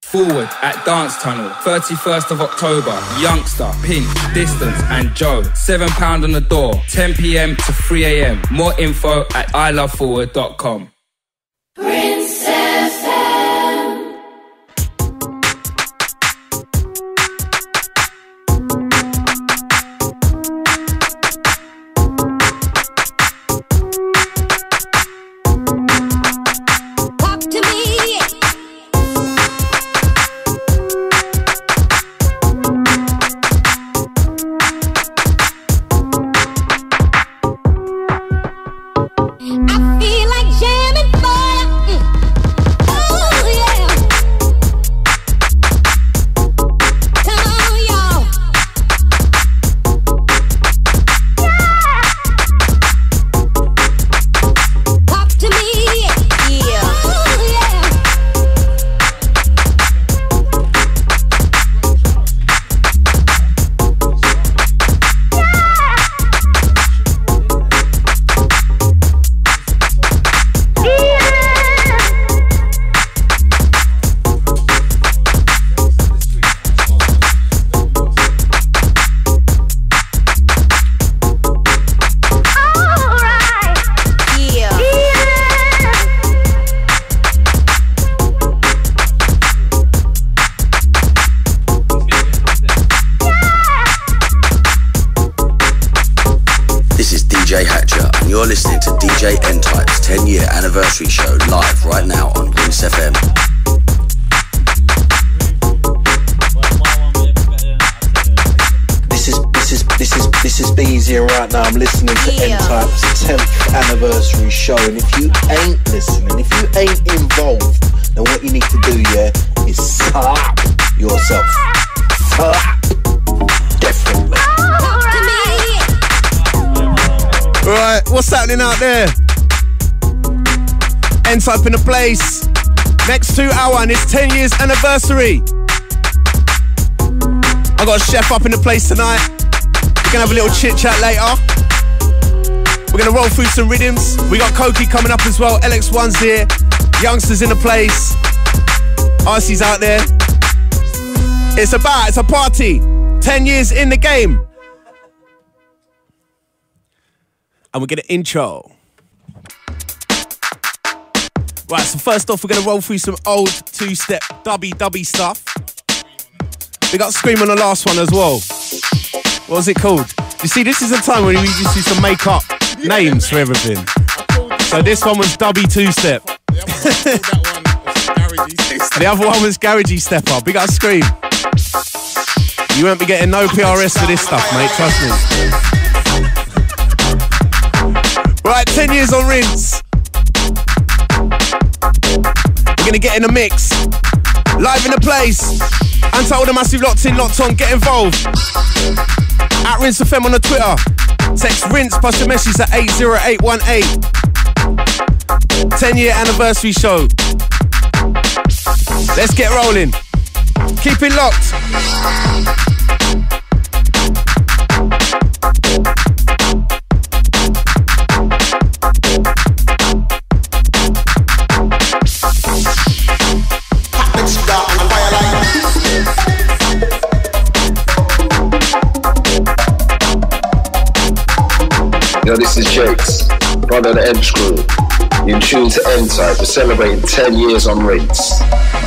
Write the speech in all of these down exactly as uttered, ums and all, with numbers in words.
Forward at Dance Tunnel, thirty-first of October. Youngster, Pink, Distance and Joe. seven pounds on the door, ten p m to three a m. More info at i love forward dot com. Rinse F M. Talk to me. I feel like jamming for ya. Mm. Oh yeah. Come on, y'all. Talk to me. Yeah. Oh yeah. Alright. Yeah. This is D J Hatcher, and you're listening to D J N-Type's ten year anniversary show live right now on Rinse F M. This is this is this is this is Beezy, and right now I'm listening to Yeah. N-Type's tenth anniversary show. And if you ain't listening, if you ain't involved, then what you need to do, yeah, is slap yourself. Slap. Definitely. Talk to me. Right, what's happening out there? N-Type in the place. Next two hour and it's ten years anniversary. I got a chef up in the place tonight. We're gonna have a little chit chat later. We're gonna roll through some rhythms. We got Koki coming up as well. L X one's here. Youngsters in the place. R C's out there. It's about, it's a party. ten years in the game. And we're gonna intro. Right, so first off, we're gonna roll through some old two-step dubby dubby stuff. We got Scream on the last one as well. What was it called? You see, this is a time when we just used to make up names for everything. So this one was dubby two-step. The other one was garagey step up. We got Scream. You won't be getting no P R S for this stuff, mate, trust me. Right, ten years on Rinse. We're gonna get in the mix. Live in the place. Untold and Massive locked in, locked on, get involved. At Rinse F M on the Twitter. Text Rinse plus your message at eight zero eight one eight. ten year anniversary show. Let's get rolling. Keep it locked. Yo, this is Jakes, brother of the M Screw. You're in tune to N-Type. We're celebrating ten years on Rinse.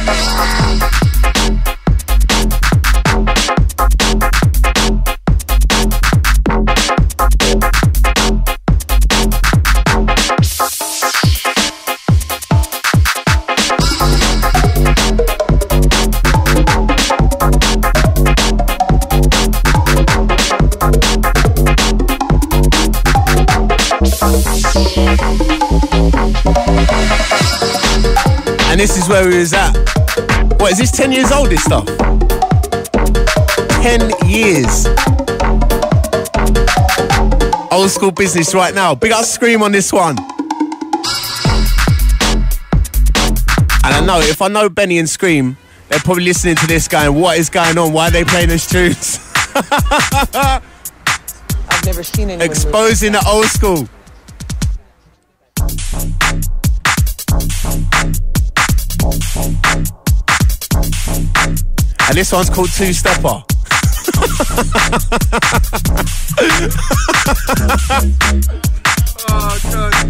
And this is where we was at. What, is this ten years old, this stuff? ten years. Old school business right now. Big up Scream on this one. And I know, if I know Benny and Scream, they're probably listening to this going, what is going on? Why are they playing those tunes? I've never seen anyone exposing the old school. And this one's called Two Stepper. Oh, God.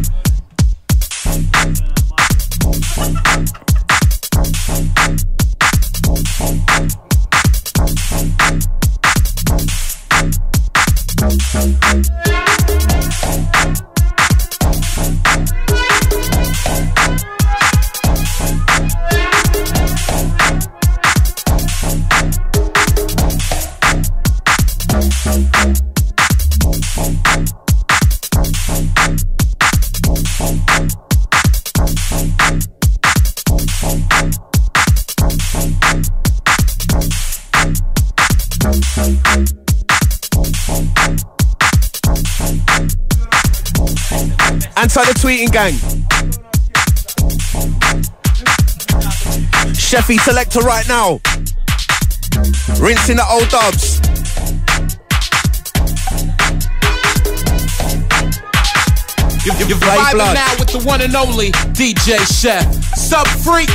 Anti the tweeting gang. Sheffy selector right now. Rinsing the old dubs. You're, you're vibing now with the one and only D J Chef. Sub Freak.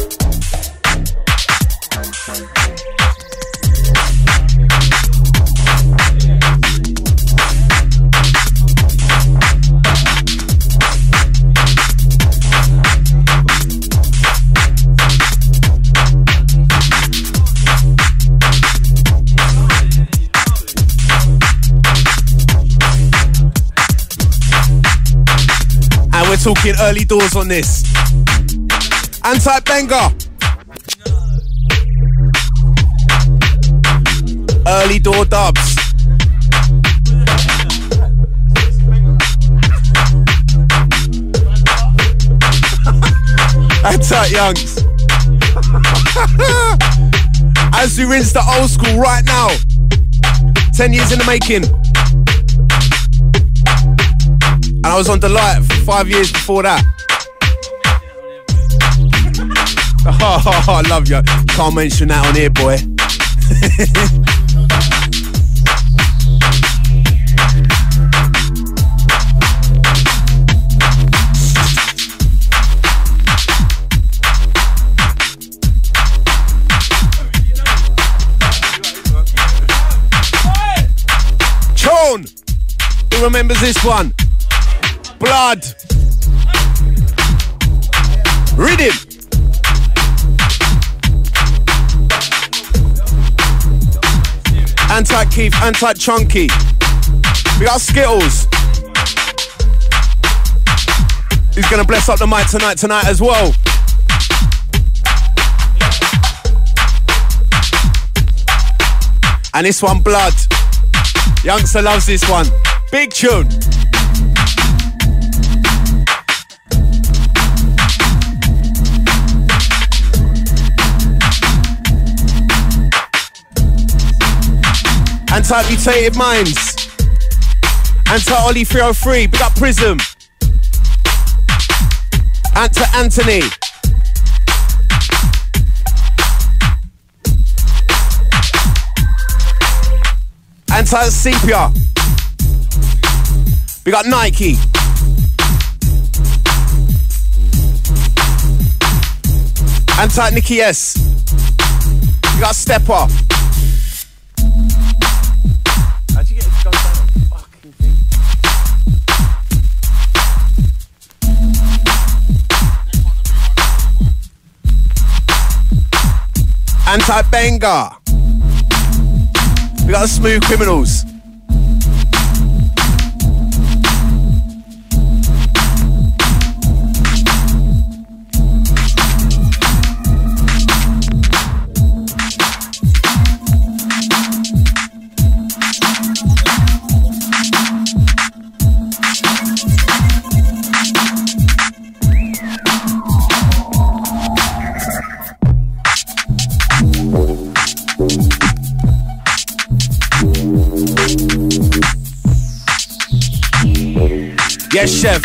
We're talking early doors on this. Anti-banger. Early door dubs. Anti-youngs. As we rinse the old school right now. Ten years in the making. And I was on Delight for five years before that. Oh, I love you. Can't mention that on here, boy. Chon! Who remembers this one? Blood. Rhythm. Anti-Keith, anti-Chunky. We got Skittles. Who's gonna bless up the mic tonight, tonight as well? And this one, Blood. Youngster loves this one. Big tune. Anti-Mutated Minds. Anti-Ollie three oh three. Big up Prism. Anti-Anthony. Anti-Sepia. We got Nike. Anti-Nicky S. We got Stepper. How'd you get it to go down? Fucking thing. Anti-Banger. We got the Smooth Criminals. Yes, chef.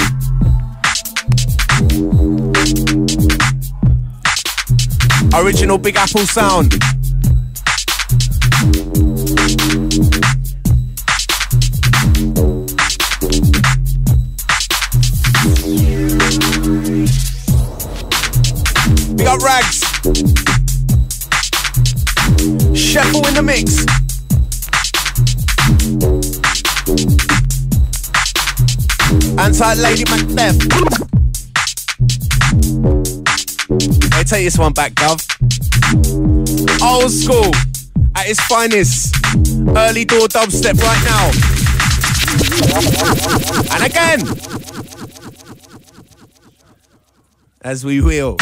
Original Big Apple sound. We got Rags. Shuffle in the mix. Anti Lady Macbeth. Hey, take this one back, Gov. Old school at its finest. Early door dubstep right now. And again. As we will.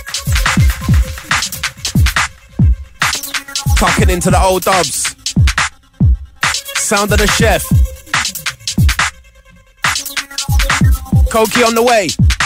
Tucking into the old dubs. Sound of the chef. Koki on the way.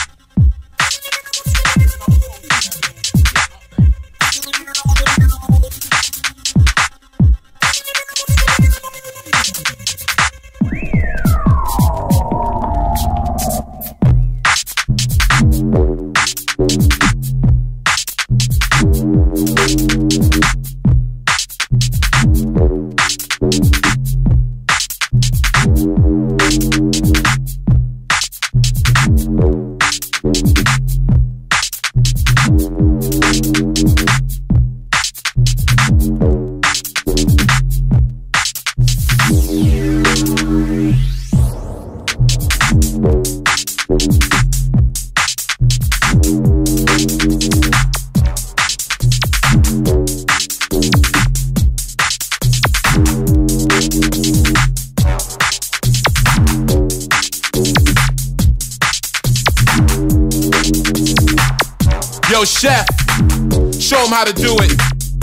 Yo, chef, show him how to do it.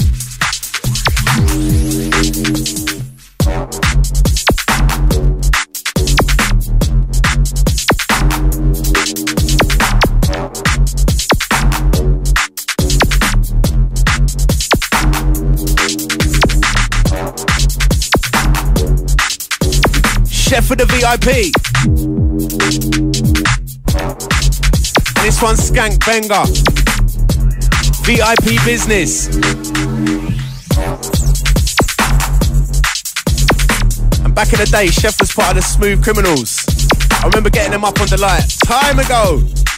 Chef for the V I P. This one's Skank Banger. V I P business. And back in the day, Chef was part of the Smooth Criminals. I remember getting them up on the light time ago.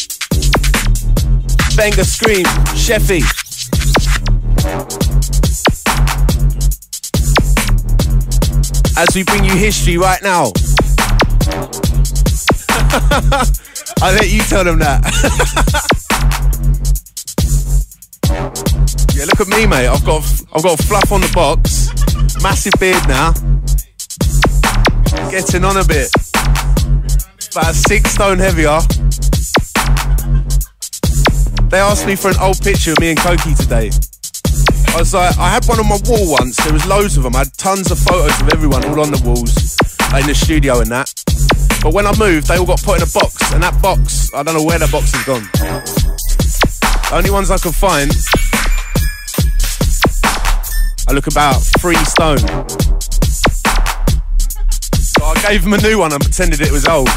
Banger scream, Chefy. As we bring you history right now. I'll let you tell them that. Yeah, look at me, mate. I've got I've got fluff on the box, massive beard now, getting on a bit, about six stone heavier. They asked me for an old picture of me and Koki today. I was like, I had one on my wall once. There was loads of them. I had tons of photos of everyone all on the walls, in the studio and that. But when I moved, they all got put in a box, and that box, I don't know where the box has gone. The only ones I could find, I look about three stone. So I gave him a new one and pretended it was old.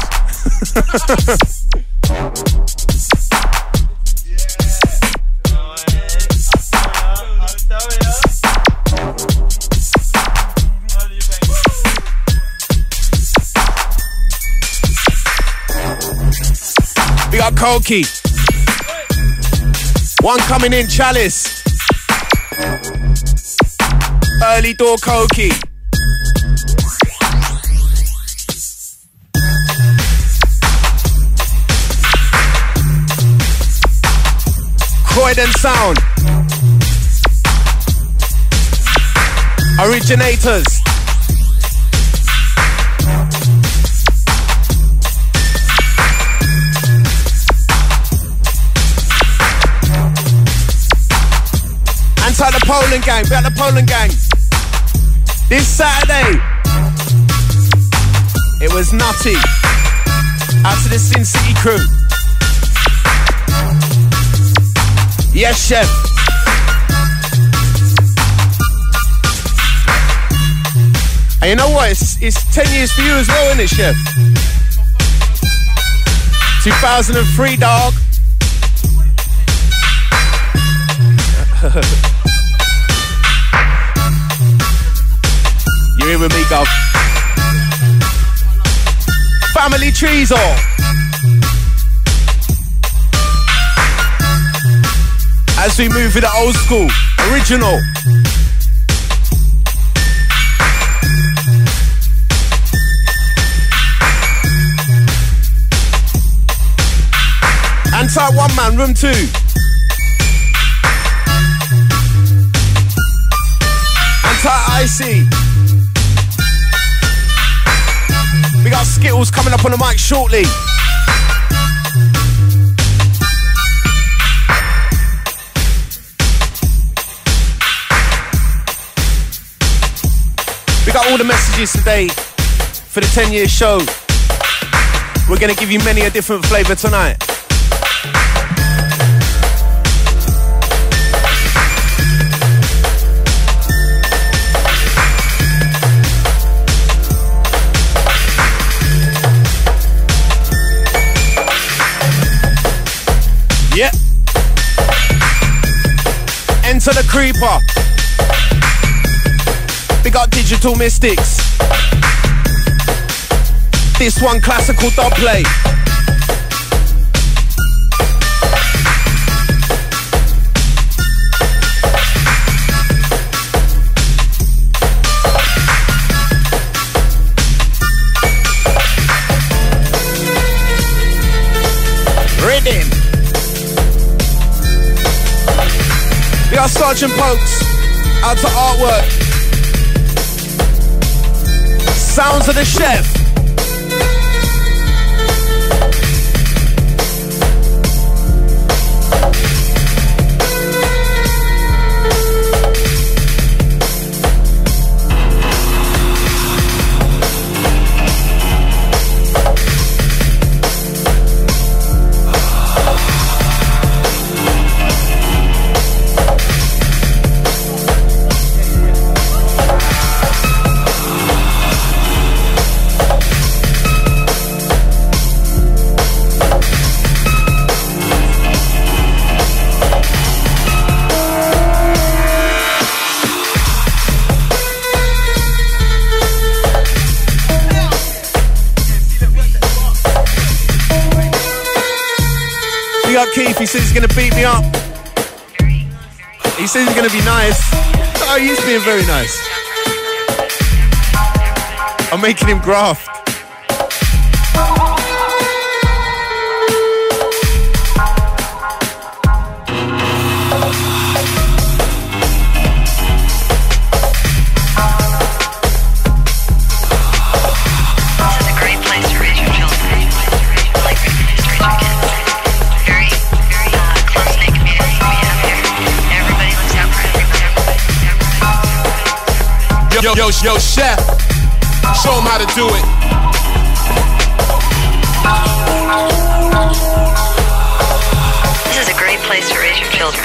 We got Koki. One coming in, Chalice. Early door Koki. Croydon Sound. Originators. Anti the Poland gang, we got the Poland gang. This Saturday, it was nutty. Out to the Sin City crew. Yes, chef. And you know what? It's, it's ten years for you as well, isn't it, chef? two thousand three, dog. You're here with me, Gov. Family trees all. As we move with the old school, original. Anti one man, room two. Anti Icy. We got Skittles coming up on the mic shortly. We got all the messages today for the ten year show. We're gonna give you many a different flavour tonight. Yep. Enter the creeper. We got Digital Mystics. This one classical dub play. Rhythm. We got Sergeant Pokes. Out to Artwork. Sounds of the Chef. Keith, he says he's gonna beat me up. He says he's gonna be nice. Oh, he's being very nice. I'm making him graft. Yo, yo, yo, Chef, show him how to do it. This is a great place to raise your children.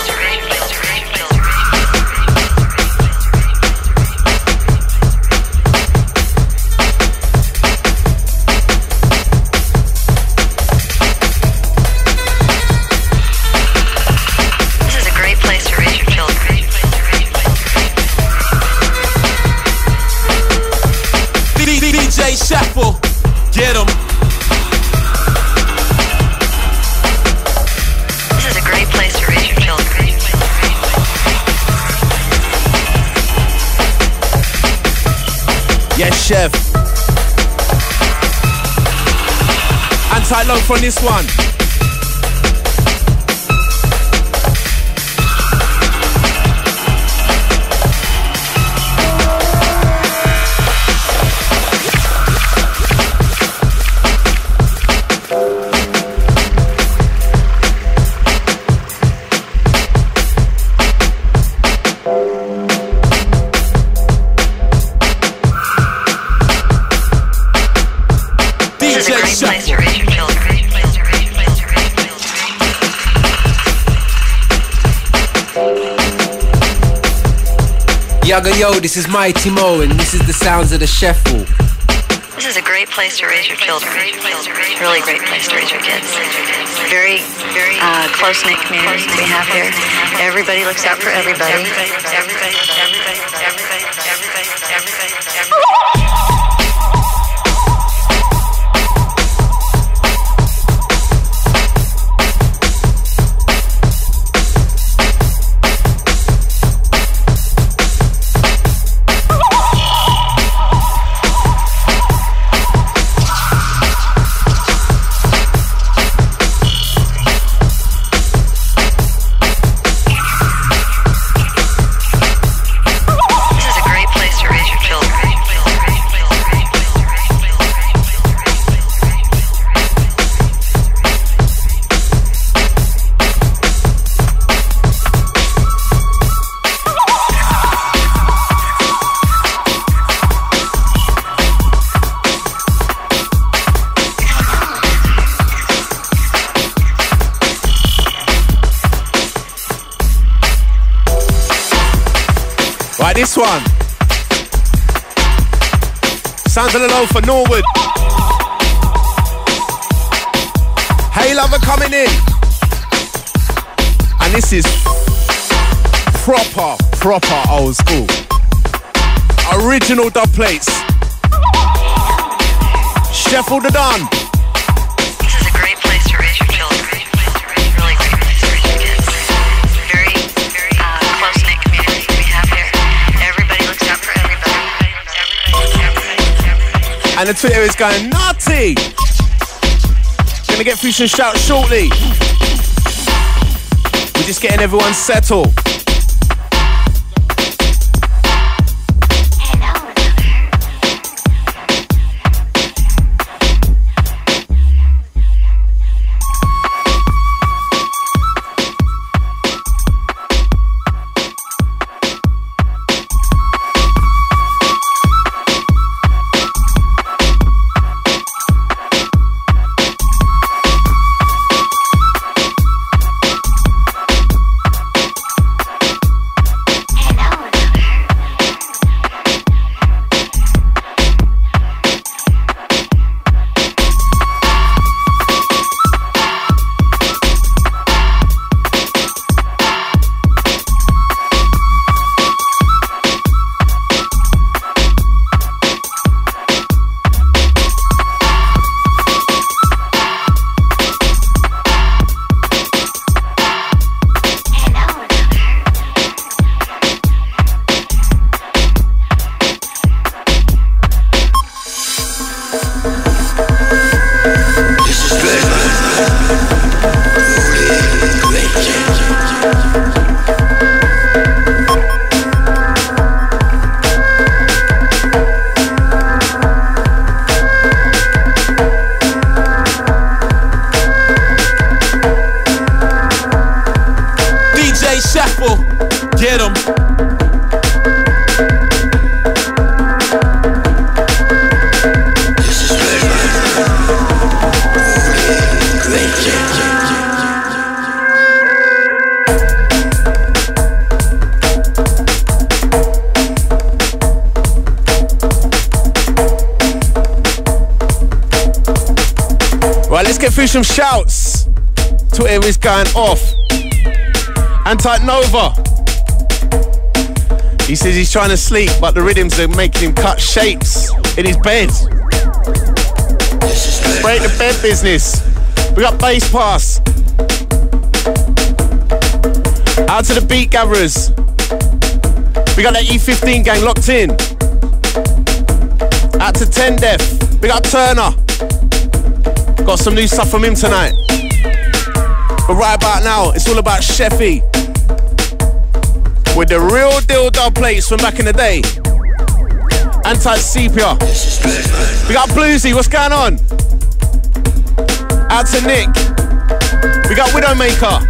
Shuffle, get him. This is a great place to raise your children. Yes, Chef. Anti-low from this one. Yaga yo, this is Mighty Mo, and this is the sounds of the Sheffel. This is a great place to raise your children. Really great place to raise your kids. Very, very uh, close-knit community we have here. Everybody looks out for everybody. Everybody, everybody, everybody, everybody, everybody, everybody, everybody. this one. Sounds of the low for Norwood. Hey Lover coming in. And this is proper, proper old school. Original dub plates. Sheffield the Don. This is a great place to raise your children. Really great place to raise your kids. Very, very uh, close-knit community we have here. Everybody looks out for everybody. And the Twitter is going nutty. Gonna get through some shouts shortly. We're just getting everyone settled. Some shouts. Twitter is going off. Anti Nova. He says he's trying to sleep, but the rhythms are making him cut shapes in his bed. Break the bed business. We got Bass Pass. Out to the Beat Gatherers. We got that E fifteen gang locked in. Out to ten Def. We got Turner. Got some new stuff from him tonight. But right about now, it's all about Sheffy. With the real deal dub plates from back in the day. Anti-Sepia. We got Bluesy, what's going on? Out to Nick. We got Widowmaker.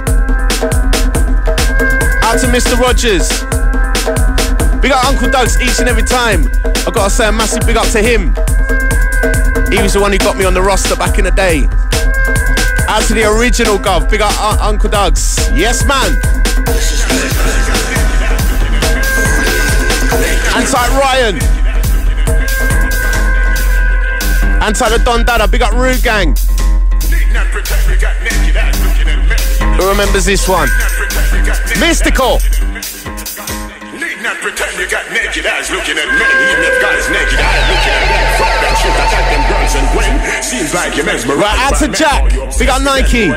Out to Mister Rogers. We got Uncle Doug's each and every time. I've got to say a massive big up to him. He was the one who got me on the roster back in the day. Out to the original Gov, big up uh, Uncle Doug's. Yes, man. Anti-Ryan. Anti-the Don Dada, big up Rude Gang. Who remembers this one? Mystical. Not pretend you got naked eyes looking at men, even if God's naked eyes looking at men. Fuck that shit, attack them girls and win. Seems like you're mesmerized. Right, out to Jack. We got Nike.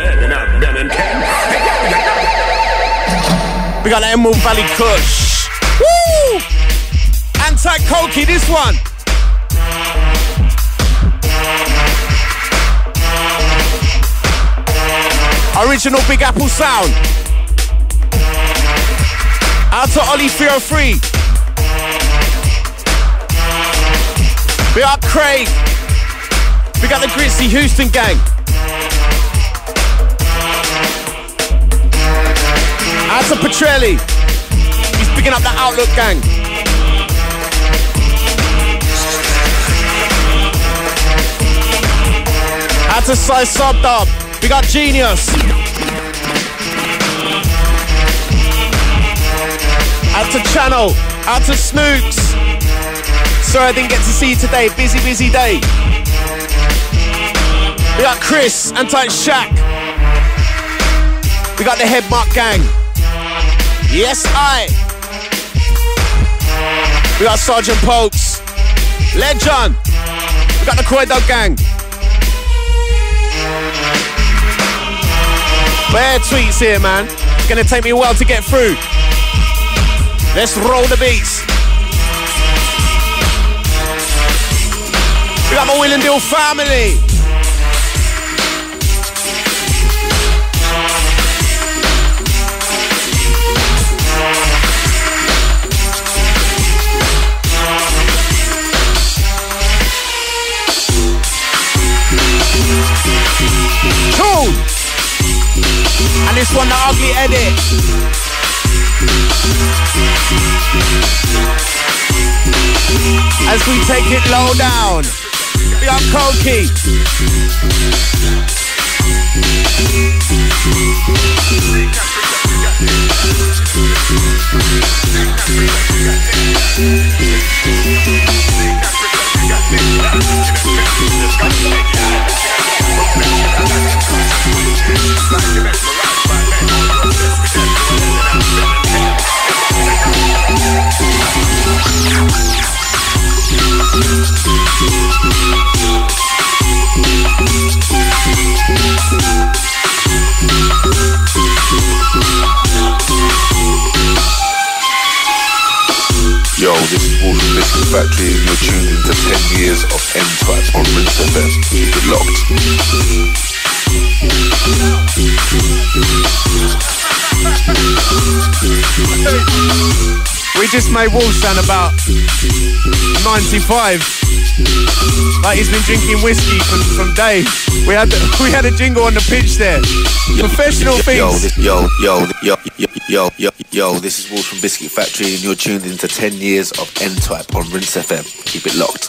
We got Emerald Valley Kush. Woo! Anti-Cokie, this one. Original Big Apple sound. Out to Ollie three oh three. We got Craig. We got the Gritzy Houston gang. Out to Petrelli. He's picking up the Outlook gang. Out to Sai Subdub. We got Genius. Out to Channel. Out to Snooks. Sorry I didn't get to see you today. Busy, busy day. We got Chris, Anti Shack. We got the Headmark gang. Yes, I. We got Sergeant Pokes. Legend. We got the Croy Dog gang. Bare tweets here, man. It's gonna take me a while to get through. Let's roll the beats. We got my Will and Deal family. Cool. And this one, the ugly edit. As we take it low down. We got Koki. Yo, this is Wolf Biscuit Factory and you're tuned into ten years of N-Type on Rinse F M. Keep it locked. We just made Wolf sound about ninety-five. Like he's been drinking whiskey from, from days. We had the, we had a jingle on the pitch there. Yo, Professional yo, things. Yo, this, yo, yo, yo, yo, yo, yo, yo, this is Wolf from Biscuit Factory and you're tuned into ten years of N-Type on Rinse F M. Keep it locked.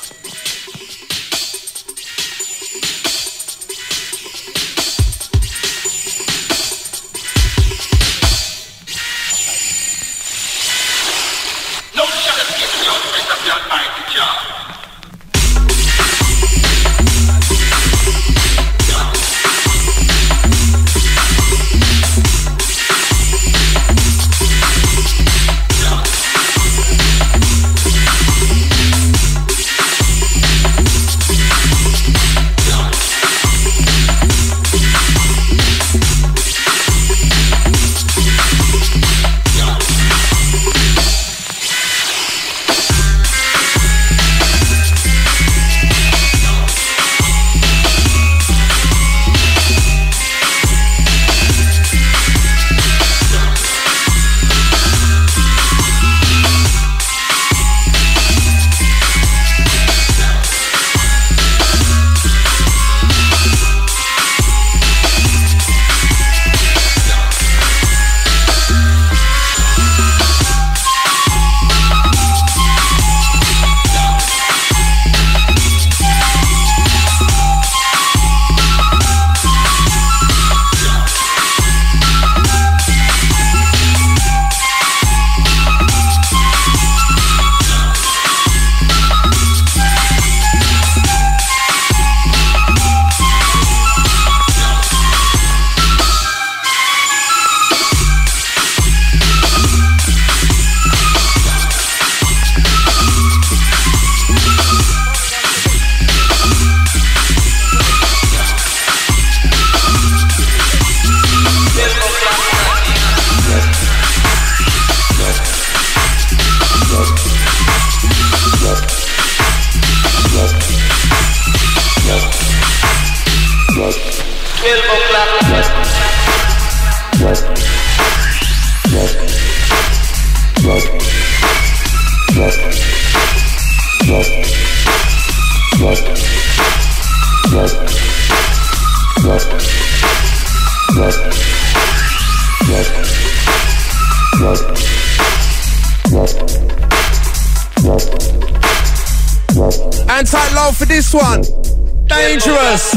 Anti-low for this one. Dangerous.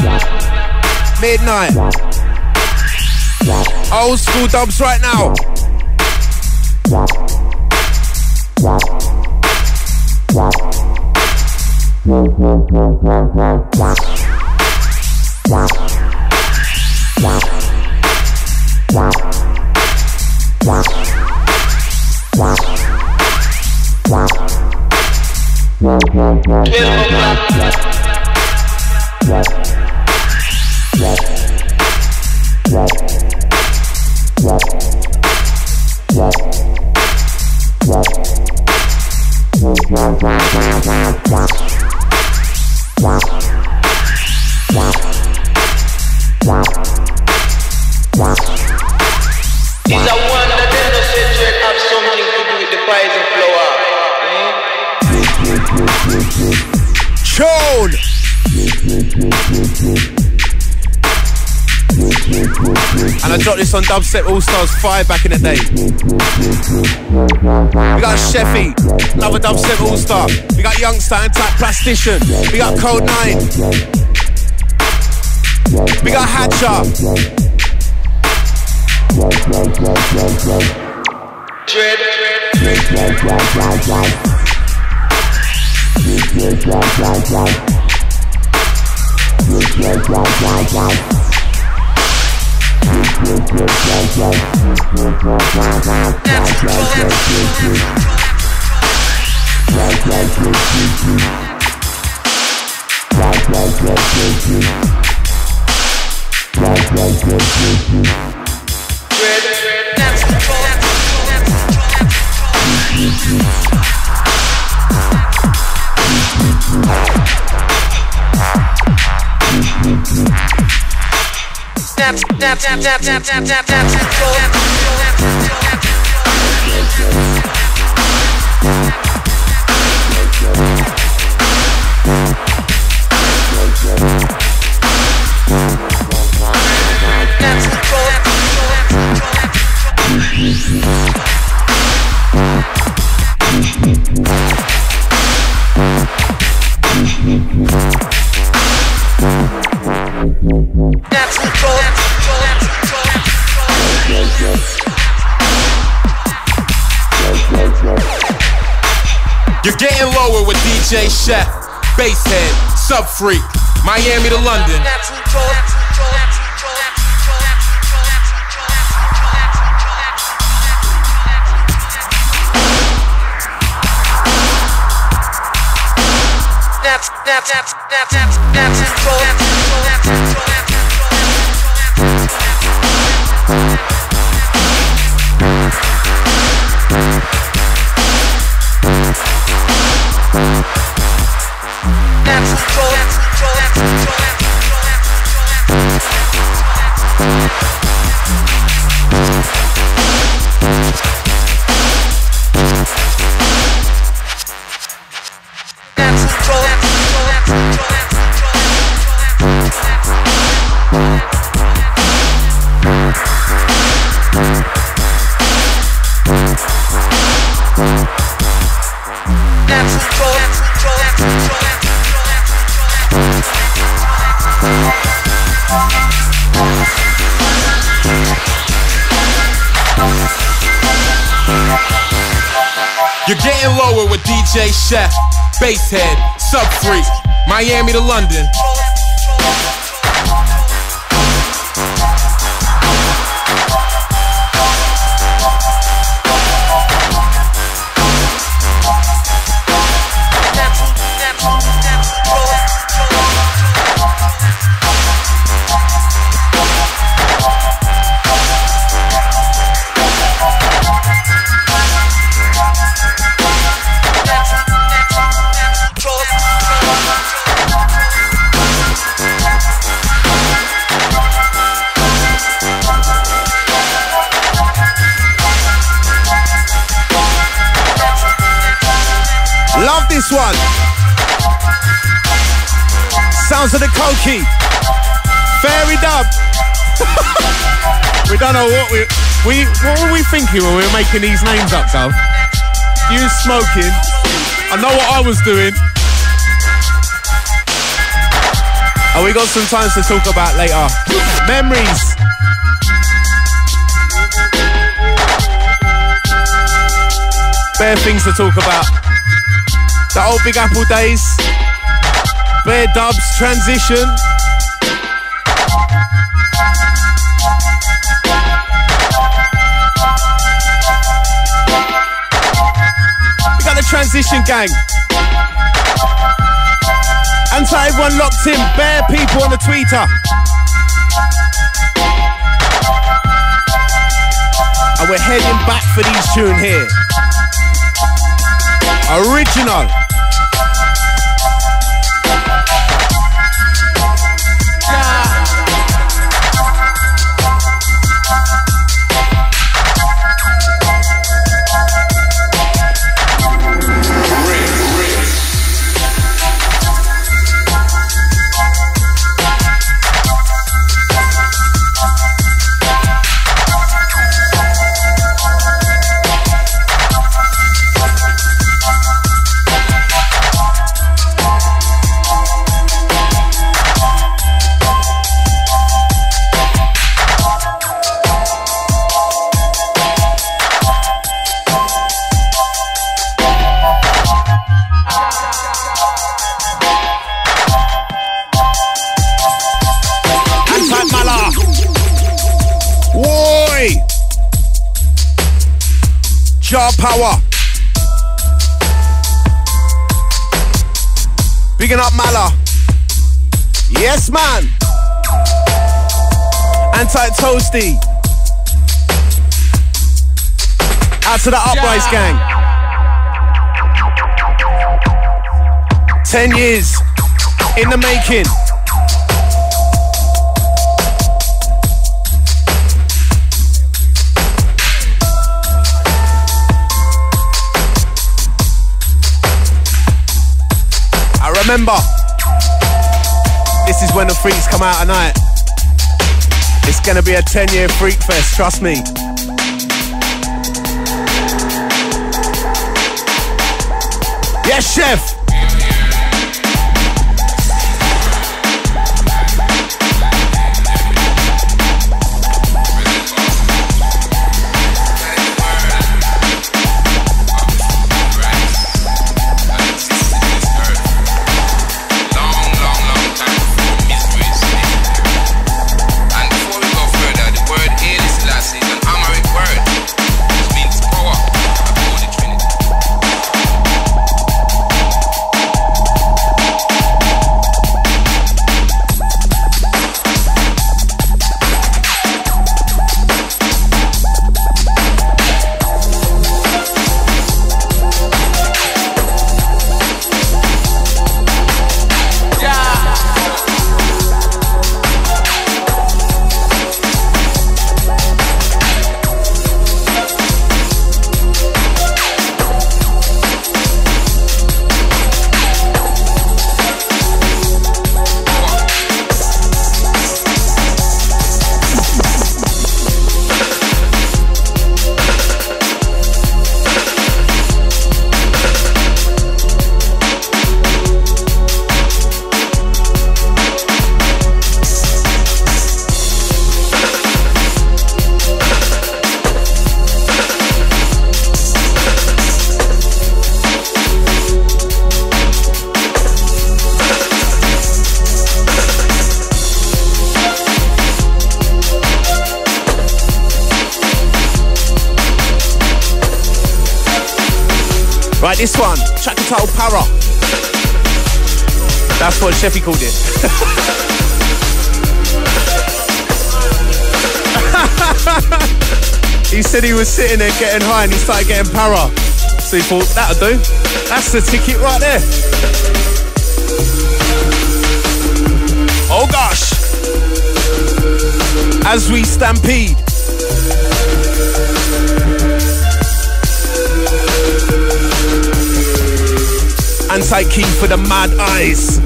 Midnight. Old school dubs right now. And I dropped this on Dubstep All Stars five back in the day. We got Sheffy, another Dubstep All Star. We got Youngster and Type Plastician. We got Code nine. We got Hatcher. Dread, dread, Snap, snap, snap, snap, snap, snap, snap, snap, You're getting lower with D J Chef, Basshead, Sub Freak, Miami to London. Snap, snap, snap, snap, snap, snap, You're getting lower with D J Chef, Basshead, Sub Freak, Miami to London. Love this one. Sounds of the Koki. Fairy dub. We don't know what we we what were we thinking when we were making these names up, Gov? You smoking. I know what I was doing. And we got some times to talk about later. Memories. Bare things to talk about. The old Big Apple days. Bear Dubs, Transition. We got the Transition gang. And so everyone locked in, bare people on the Twitter. And we're heading back for these tune here. Original. Jar Power. Bigging up Mala. Yes, man. Anti-Toasty. Out to the Uprise gang. Ten years in the making. Remember, this is when the freaks come out at night. It's gonna be a ten year freak fest, trust me. Yes, chef. Right, this one, track entitled Para. That's what Sheffy called it. He said he was sitting there getting high and he started getting para. So he thought, that'll do. That's the ticket right there. Oh gosh. As we stampede. Anti-key for the mad eyes.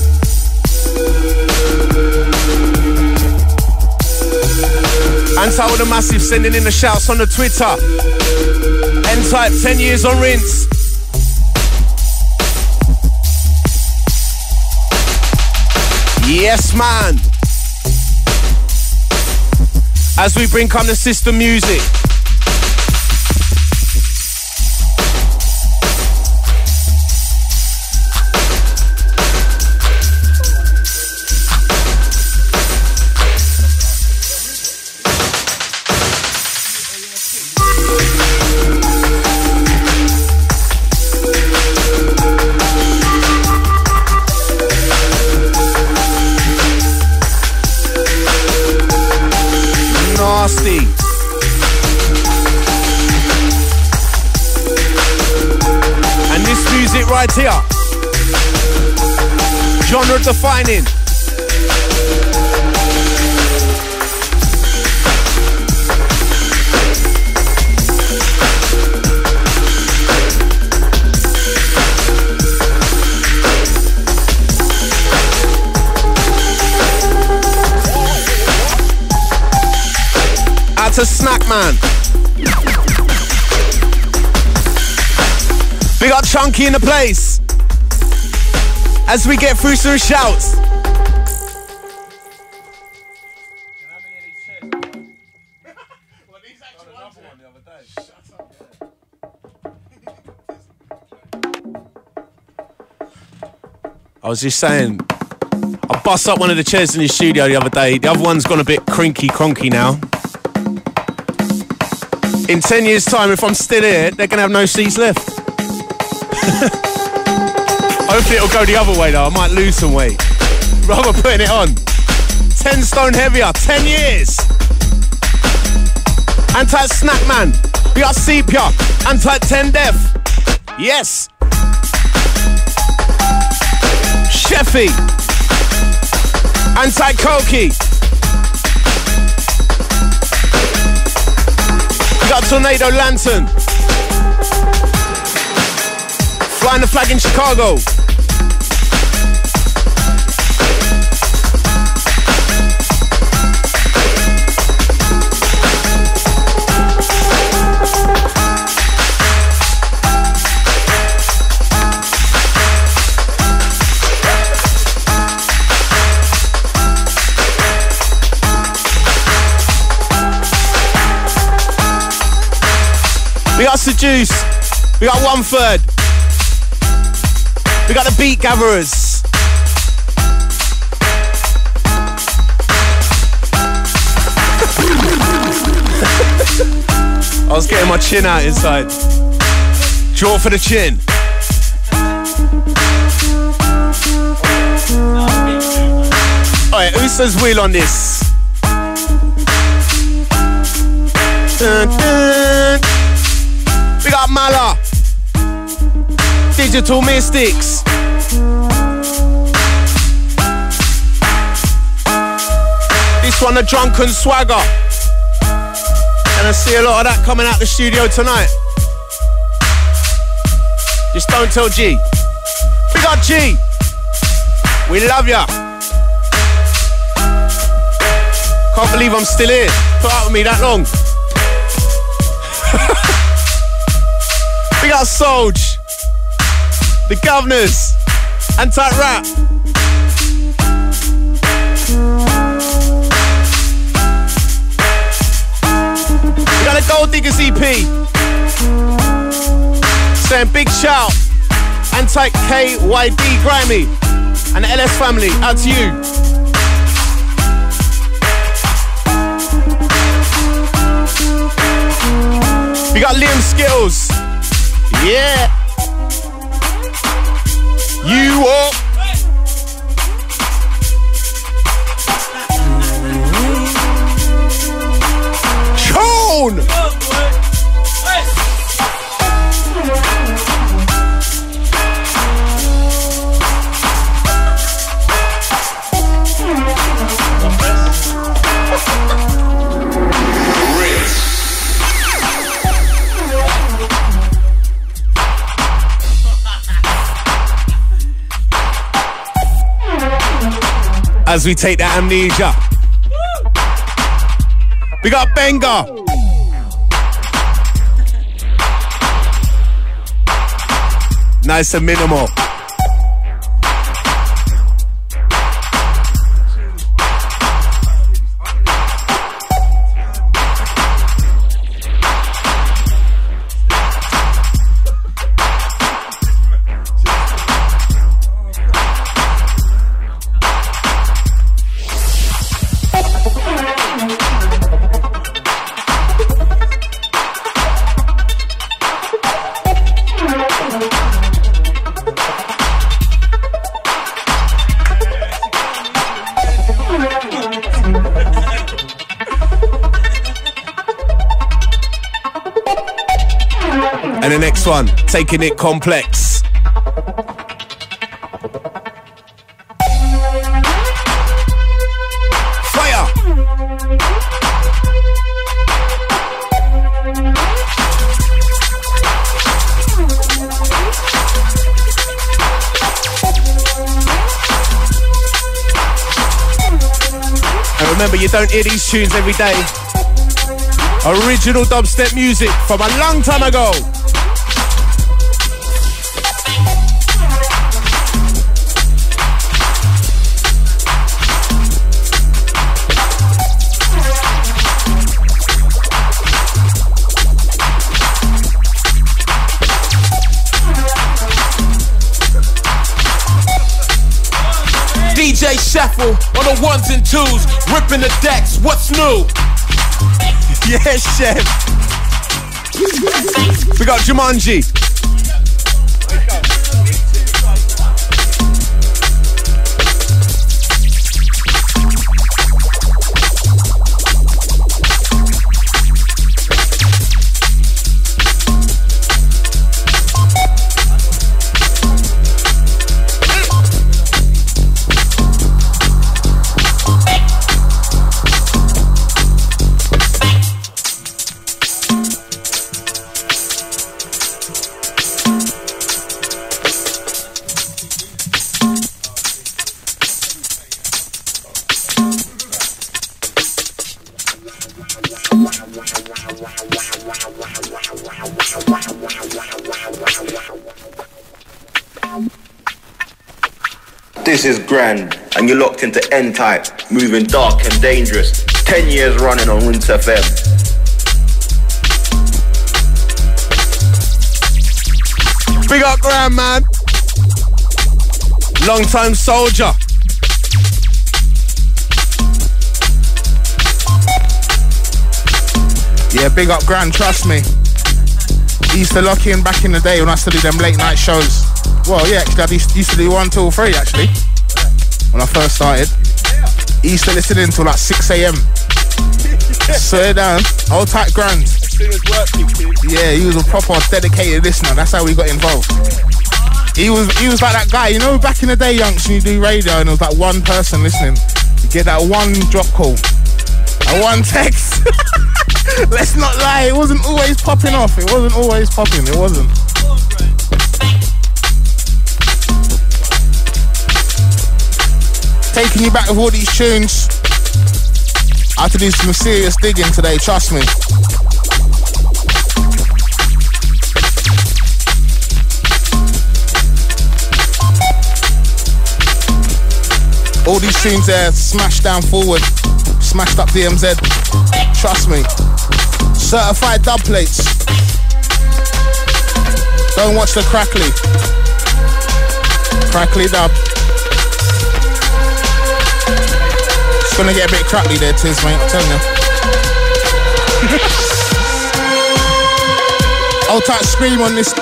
Anti with the massive sending in the shouts on the Twitter. N-Type ten years on rinse. Yes, man. As we bring on the system music. music right here. Genre defining. Out to Snackman. We got Chunky in the place. As we get through some shouts. I was just saying, I bust up one of the chairs in the studio the other day. The other one's gone a bit crinky cronky now. In ten years' time, if I'm still here, they're going to have no seats left. Hopefully it'll go the other way though, I might lose some weight. Rather putting it on. ten stone heavier, ten years. Anti-Snackman, we got Sepia, Anti-ten Def. Yes. Sheffy, Anti-Koki. We got Tornado Lantern. Flying the flag in Chicago. We got Seduce. We got One Third. We got the Beat Gatherers. I was getting my chin out inside. Draw for the chin. Alright, who says wheel on this? Dun, dun. We got Mala. Digital Mystics. This one, a Drunken Swagger. And I see a lot of that coming out the studio tonight. Just don't tell G. We got G. We love ya. Can't believe I'm still here. Put up with me that long. We got Solj. The Governors. Anti-Rap. We got a Gold Diggers E P. Saying big shout. Anti-K Y D Grammy. And the L S family. Out to you. We got Liam Skittles. Yeah. You up. Chone. As we take that amnesia. We got Benga. Nice and minimal. And the next one, Taking It Complex. Remember, you don't hear these tunes every day. Original dubstep music from a long time ago. D J Shuffle on the ones and twos, ripping the decks. What's new? Yes, chef. We got Jumanji. This is Grand, and you're locked into N-Type, moving dark and dangerous. Ten years running on Rinse F M. Big up Grand, man. Long time soldier. Yeah, big up Grand, trust me. He used to lock in back in the day when I used to do them late night shows. Well, yeah, actually, I used, used to do one till three, actually, when I first started. He used to listen in till like six a.m. Swear down, old tight Grand. As soon as work kicked in. Yeah, he was a proper dedicated listener. That's how we got involved. He was he was like that guy, you know, back in the day, youngs, when you do radio and there was like one person listening. You get that one drop call, a one text. Let's not lie, it wasn't always popping off. It wasn't always popping. It wasn't. Taking you back with all these tunes. I had to do some serious digging today, trust me. All these tunes there, smashed down forward, smashed up D M Z. Trust me. Certified dub plates. Don't watch the crackly. Crackly dub. It's gonna get a bit crackly there, Tiz, mate, I'm telling you. I'll type scream on this.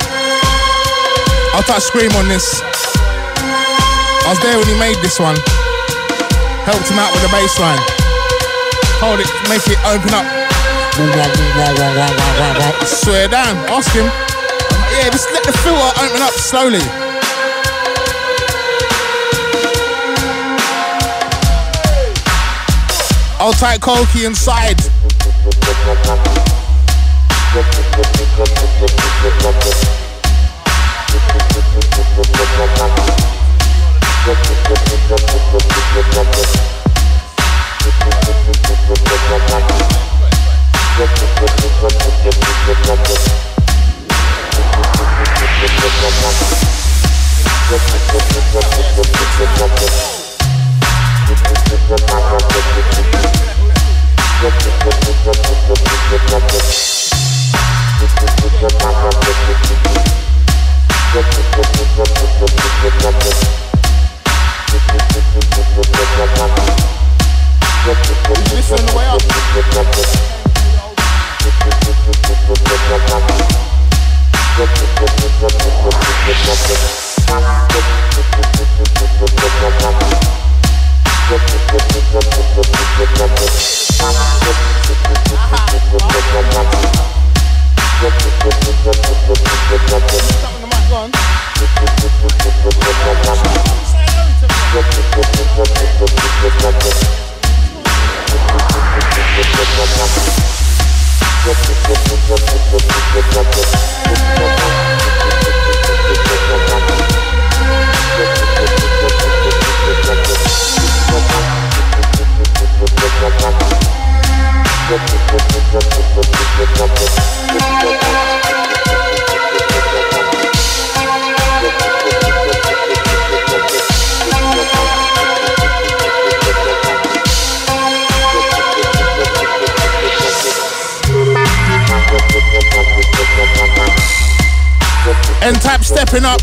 I'll type scream on this. I was there when he made this one. Helped him out with the bass line. Hold it, make it open up. Swear down, ask him. Yeah, just let the filter open up slowly. I'll type Koki inside. Listen on the way up. stepping up.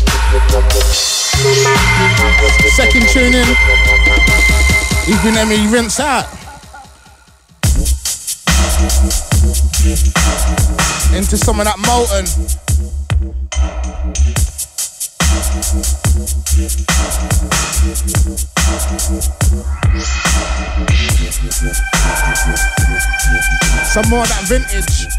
Second tune in. He's been letting me rinse out. Into some of that Molten. Some more of that vintage.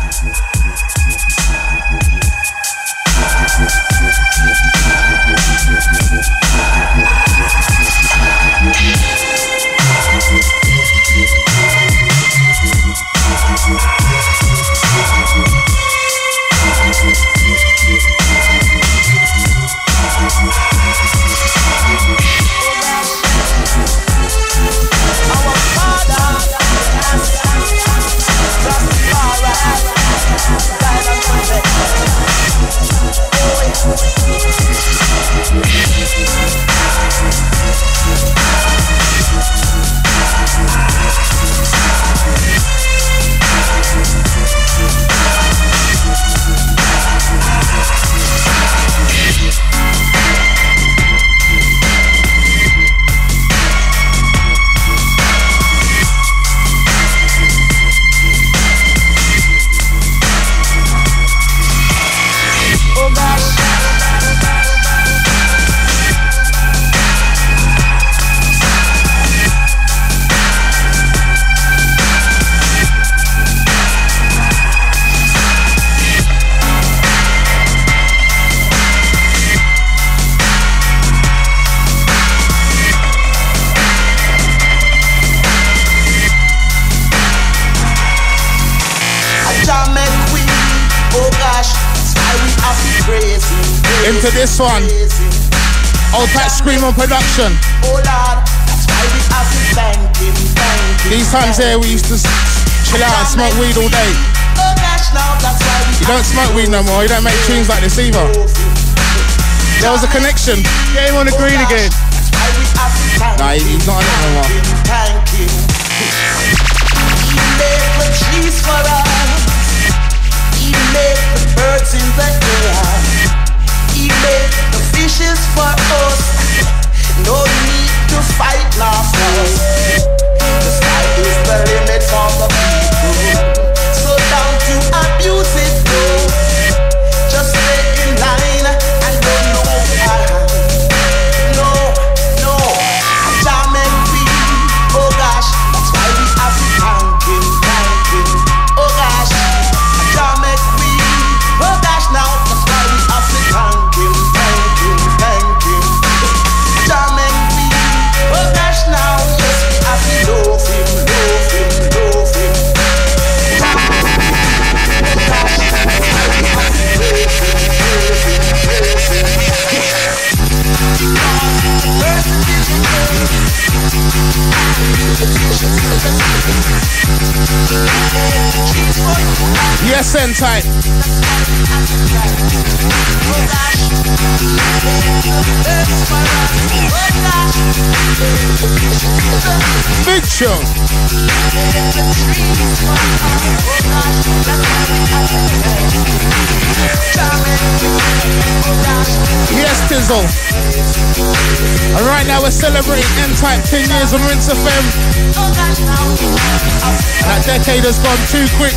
Into this one. Old Pat Scream on production. These times here we used to chill out and smoke weed all day. You don't smoke weed no more, you don't make tunes like this either. There was a connection. Get him on the green again. Nah, he's not on it no more. He made the birds in the air. He made the fishes for us. No need to fight now for us. The sky is the limit for the people. So down to abuse it, no. Just stay in line and don't know why. No, no. Jah make we, oh gosh, that's why we have to thank him, thank him. Oh gosh, Jah make we, oh gosh now, that's why we have to thank him, thank him, thank him. Jah make we, oh gosh now, yes we have to love him, love him, love him. Yes, and tight. Big show. Yes, Tizzle. And right now we're celebrating N-Type ten years on Rinse F M. And that decade has gone too quick.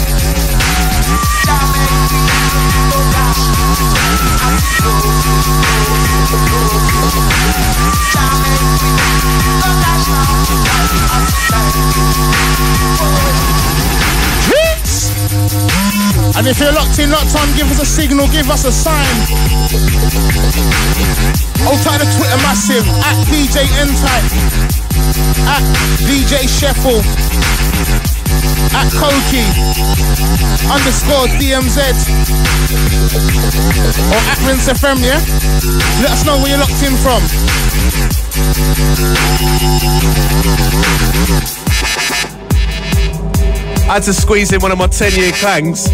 And if you're locked in, locked on, give us a signal, give us a sign. Hold tight the Twitter massive, at D J N-Type, at D J Sheffel, at Koki, underscore D M Z, or at Rinse F M, yeah? Let us know where you're locked in from. I had to squeeze in one of my ten year clangs.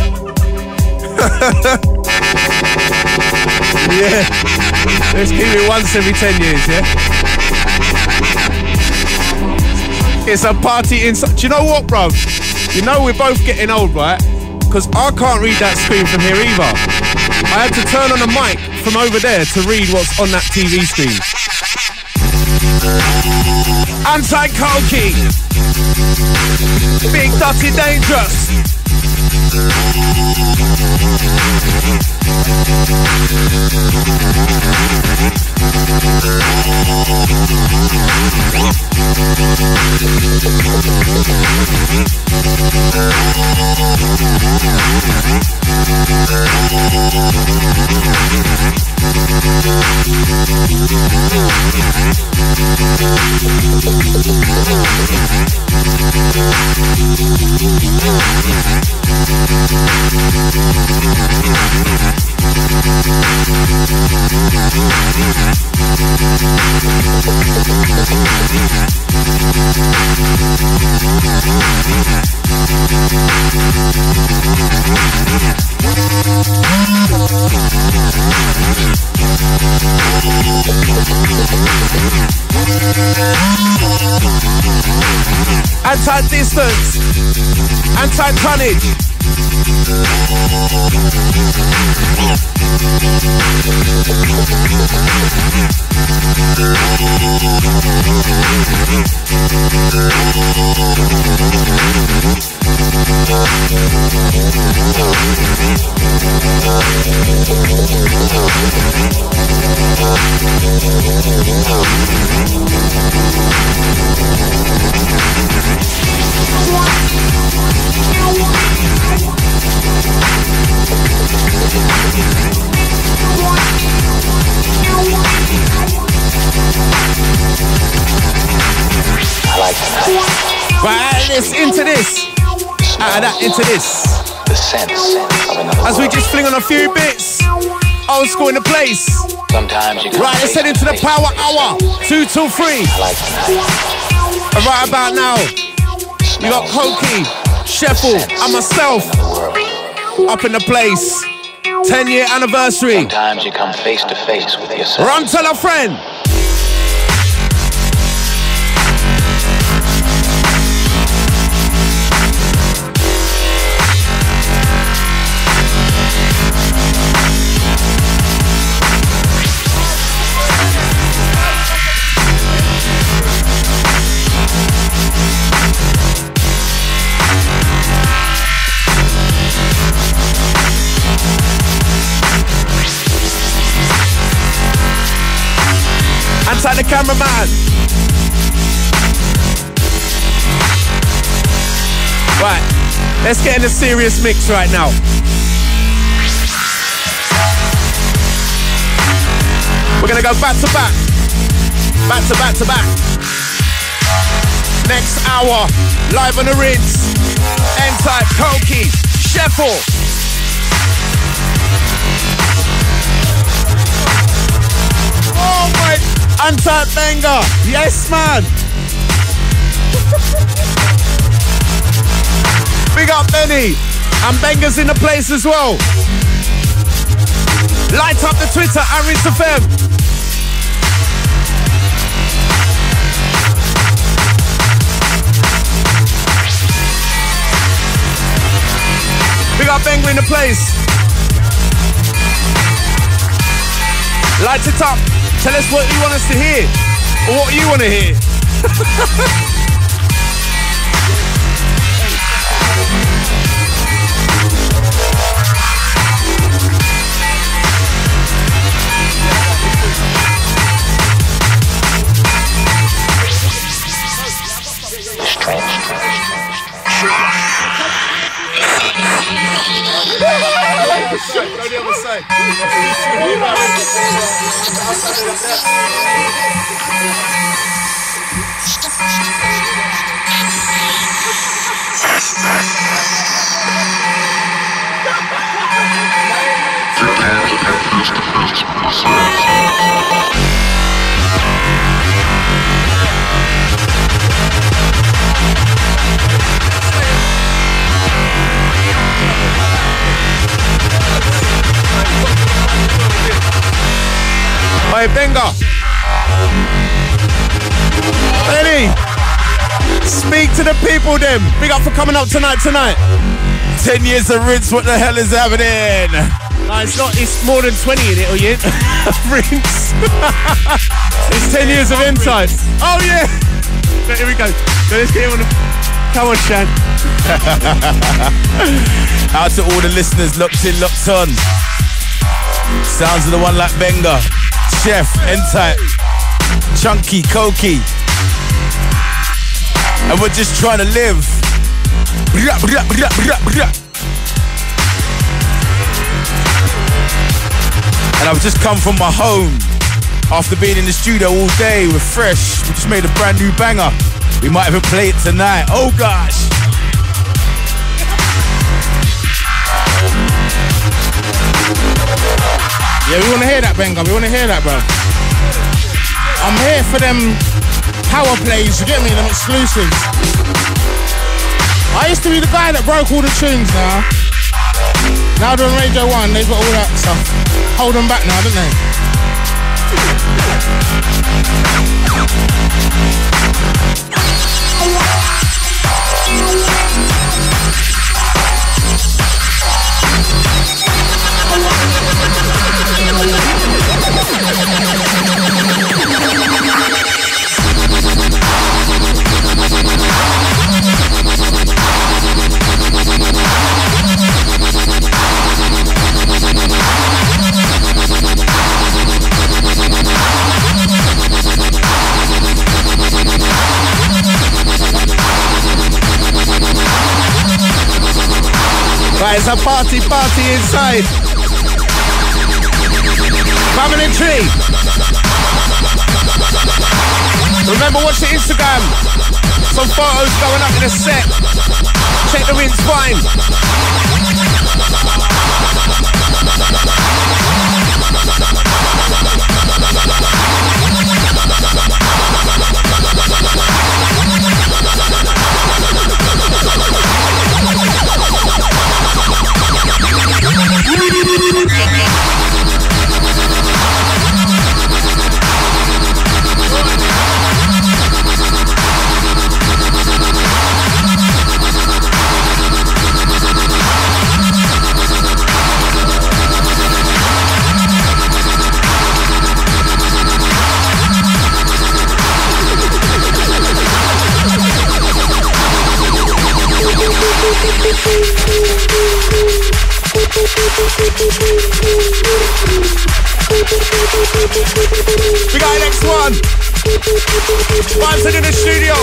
Yeah. Let's keep it once every ten years, yeah? It's a party inside. Do you know what, bro? You know we're both getting old, right? Because I can't read that screen from here either. I had to turn on the mic from over there to read what's on that T V screen. Anti-Cokie, Big Dirty Dangerous. Anti-distance, anti-tonnage. Right, this into this, out of that into this. The sense of another As we just fling on a few bits, old school in the place. Sometimes you right, let's head into the power hour, two till three. And right about now, you got Cokie, Sheffel, and myself up in the place. ten year anniversary. Sometimes you come face to face with yourself. Run, tell a friend. Inside the cameraman. Right, let's get in a serious mix right now. We're gonna go back to back, back to back to back. Next hour, live on the Rinse. N-Type, Cokie, Sheffel. Oh my. Untype banger, yes man. Big up Benny, and bangers in the place as well. Light up the Twitter at Rinse F M. Big up banger in the place. Light it up. Tell us what you want us to hear, or what you want to hear. Hey, Benga. Benny, speak to the people then. Big up for coming up tonight, tonight. Ten years of Rinse, what the hell is happening? Uh, it's not, it's more than twenty in it, or you? Rinse. It's ten years of end time. Oh, yeah. So here we go. So let's get him on the... Come on, Shan. Out to all the listeners locked in, locked on. Sounds of the one like Benga, Chef, N-Type, Chunky, Koki. And we're just trying to live. And I've just come from my home after being in the studio all day. We're fresh. We just made a brand new banger. We might even play it tonight. Oh gosh. Yeah, we want to hear that, Benga. We want to hear that, bro. I'm here for them power plays, you get me? Them exclusives. I used to be the guy that broke all the tunes now. Now they're on Radio one, they've got all that stuff. Hold them back now, don't they? Right, it's a party, party inside. Family tree. Remember, watch the Instagram. Some photos going up in a set. Check the rinse fine. We got an X one. Bunsen in the studio.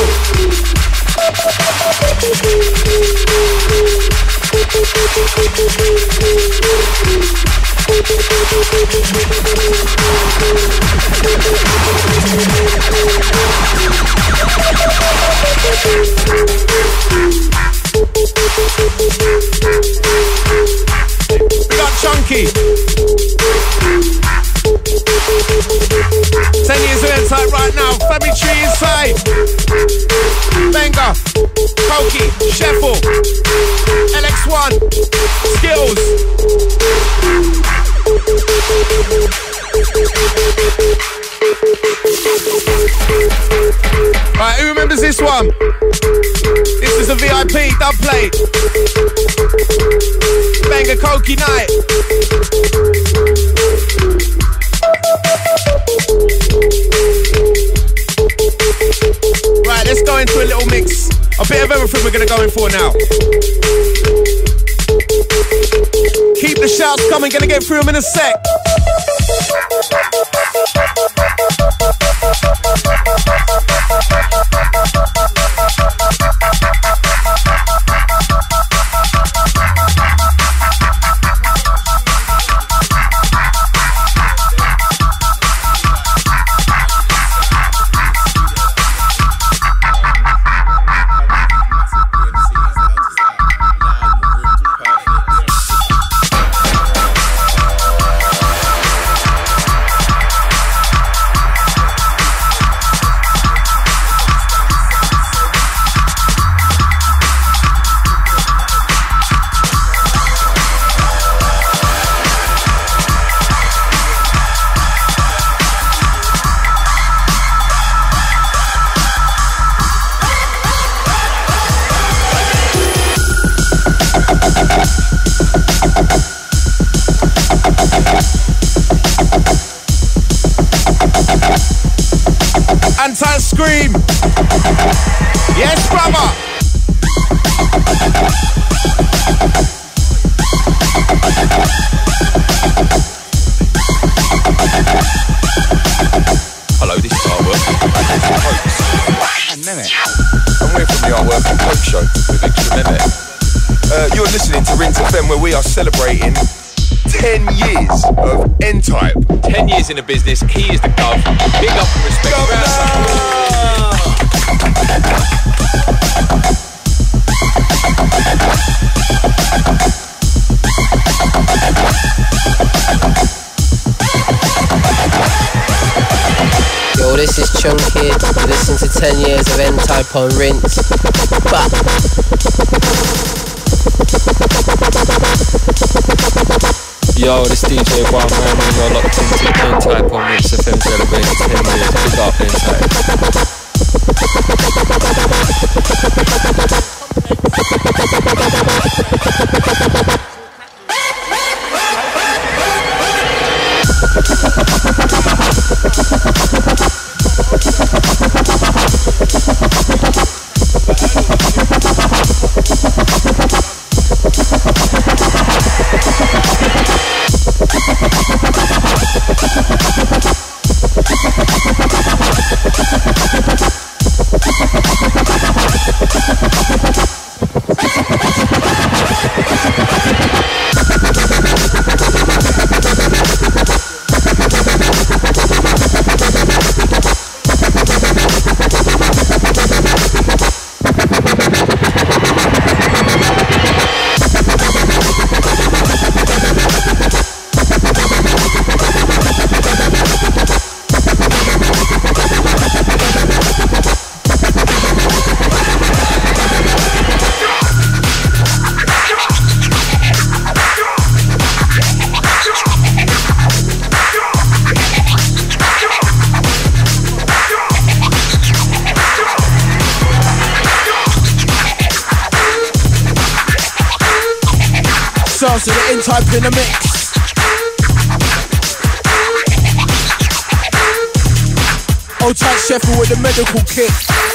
We got Chunky. Ten years of inside right now. Family tree inside. Benga, Koki, Sheffel, L X one, Skills. Right, who remembers this one? This is a V I P dub plate. Benga Koki night. Right, let's go into a little mix. A bit of everything we're gonna go in for now. Keep the shouts coming, gonna get through them in a sec. scream. Yes, brother. Hello, this is Artwork. And we're from the Artwork and Coke Show with Extra Mehmet. Uh, you're listening to Rinse F M, where we are celebrating ten years of N-Type. ten years in the business, he is the gov. Big up and respect. Yo, this is Chunky. You listen to ten years of N-Type on Rinse. Bah. Yo, this D J One Man, and you're locked into N-Type on Rinse F M, celebrating ten years. Big up N-Type. Sounds of the N-Type in the mix. Old tight Sheffield with the medical kit.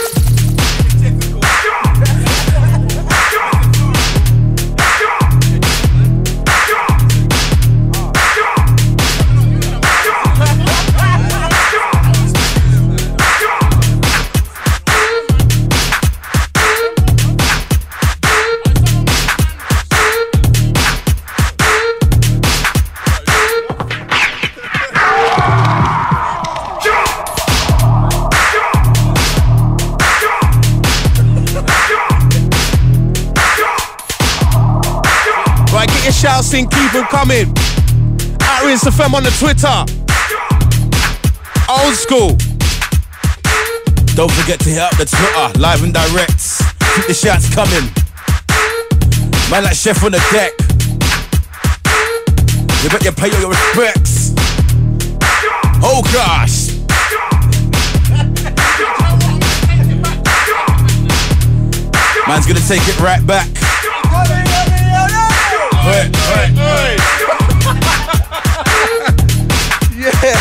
Shouts in, keep them coming. At Rinse F M on the Twitter. Old school. Don't forget to hit up the Twitter, live and direct. Keep the shouts coming. Man like Chef on the deck. You bet you pay your respects. Oh gosh. Man's gonna take it right back. Wait, wait, wait. Yeah.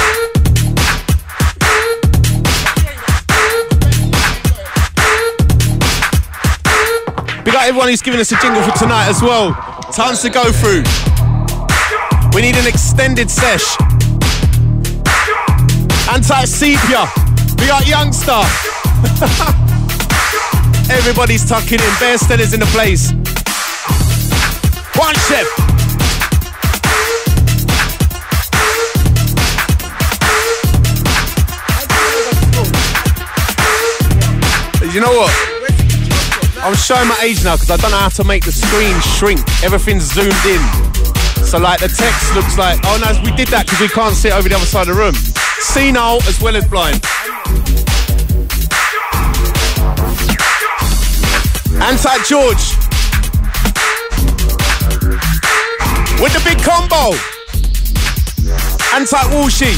Big up everyone who's giving us a jingle for tonight as well. Tons to go through. We need an extended sesh. Anti-sepia. Big up Youngster. Everybody's tucking in. Bear Stellar's in the place. One chef. You know what? I'm showing my age now because I don't know how to make the screen shrink. Everything's zoomed in. So like the text looks like, oh no, we did that because we can't see it over the other side of the room. Senile as well as blind. Anti-George. With the big combo. Anti-Woolshy.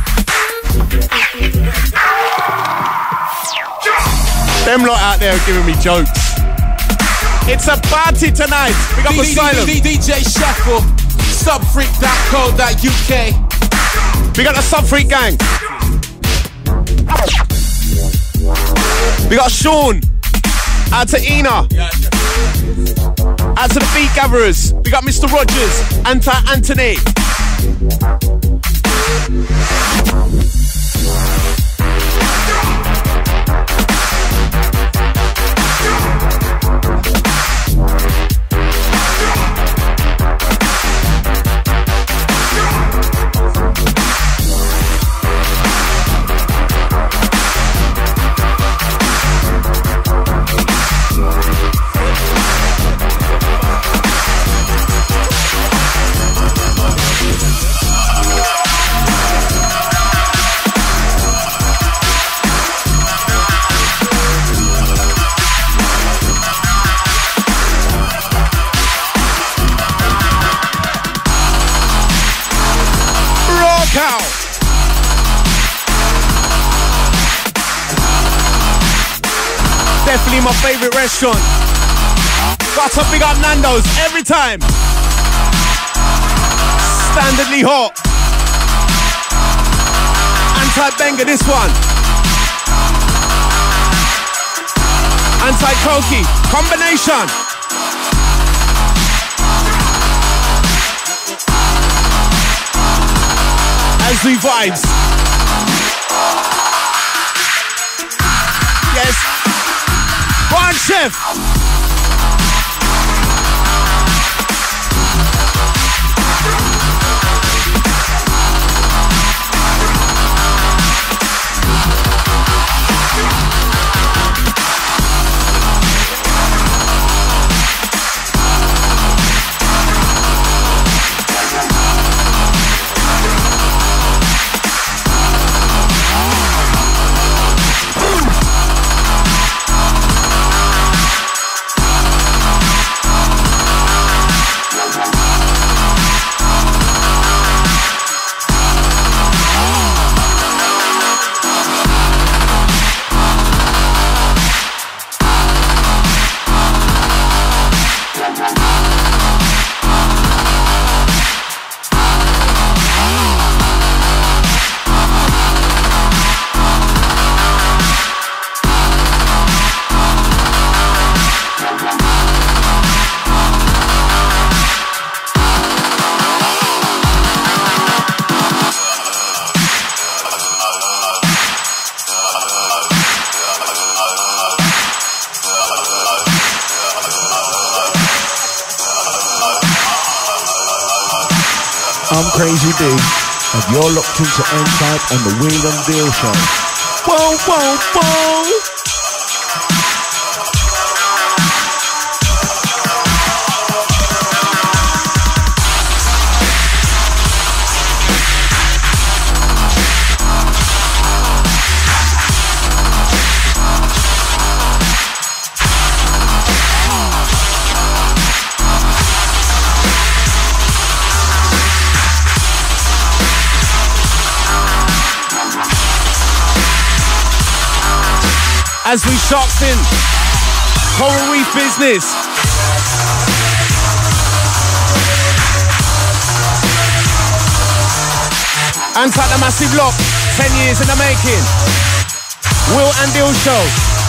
Them lot out there are giving me jokes. It's a party tonight. Big up Asylum. D J Shuffle. Subfreak dot co dot U K. We got the Subfreak gang. We got Sean. Out to Ina. Out to the Beat Gatherers. We got Mister Rogers. Anti Anthony. Definitely my favourite restaurant. Got to big up Nando's every time. Standardly hot. Anti-banger this one. Anti-Cokie. Combination. As we vibes. Yes. One chef. I'm Crazy D, and you're locked into N-Type on the Wheel and Deal Show. Whoa, whoa, whoa! As we shocked in Coral Reef business. Anti the Massive Lock, ten years in the making. Will and Deal Show.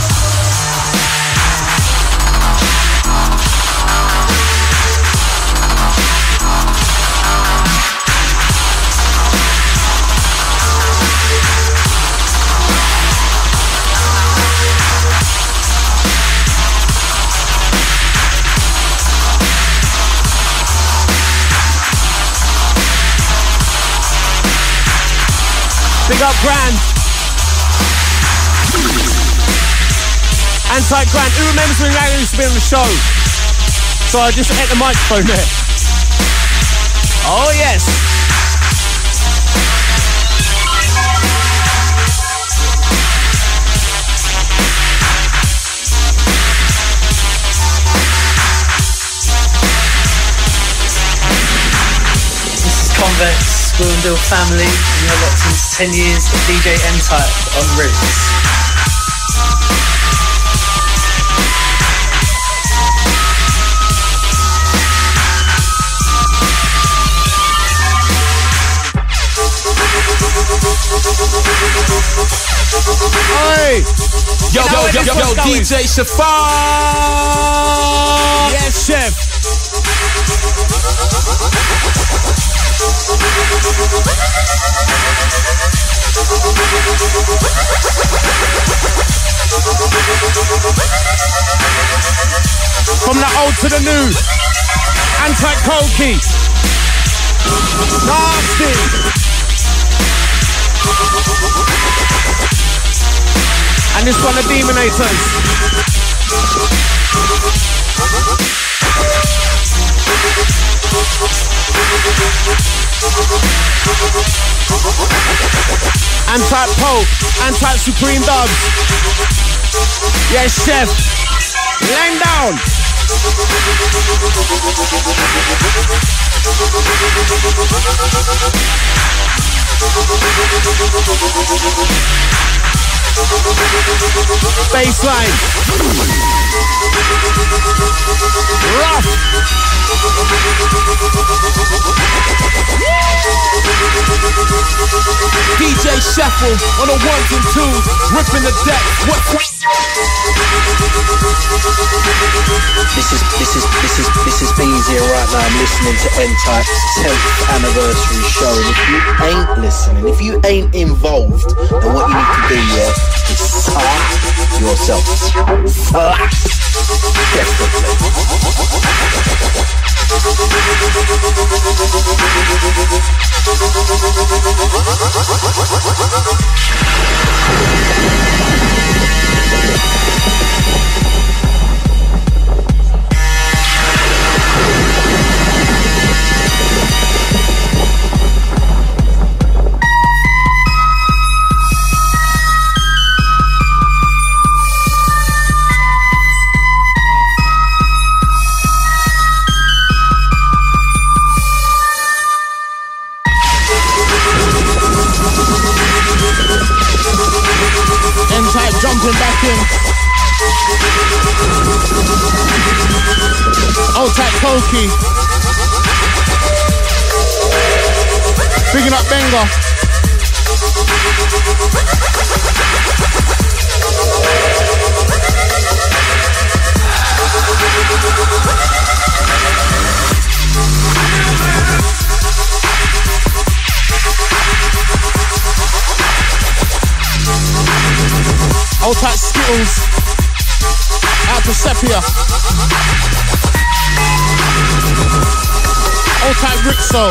Big up Grand. Anti-Grand. Who remembers when Ragnar used to be on the show? So I just ate the microphone there. Oh yes. This is Convex. Will and Deal family, and you're locked into ten years of D J N-Type on Roots. Hey! Yo, yo, yo, yo, What's Yo, going? D J Shafar. Yes, chef. From the old to the new, Anti-Cokie, Nasty, and this one the Demonators. Anti-Pope, Anti-Supreme Dubs. Yes, chef. Laying down. Baseline. Rough. D J Shuffle on the ones and twos, ripping the deck. What? This is this is this is this is Bees here right now. I'm listening to N-Type's tenth anniversary show. And if you ain't listening, if you ain't involved, then what you need to do, yeah, is slap yourself. Slap. Jumping back in. Old tight Cokie. Bigging up Benga. Old tight Skittles. Out to Sepia. Old tight Rixo.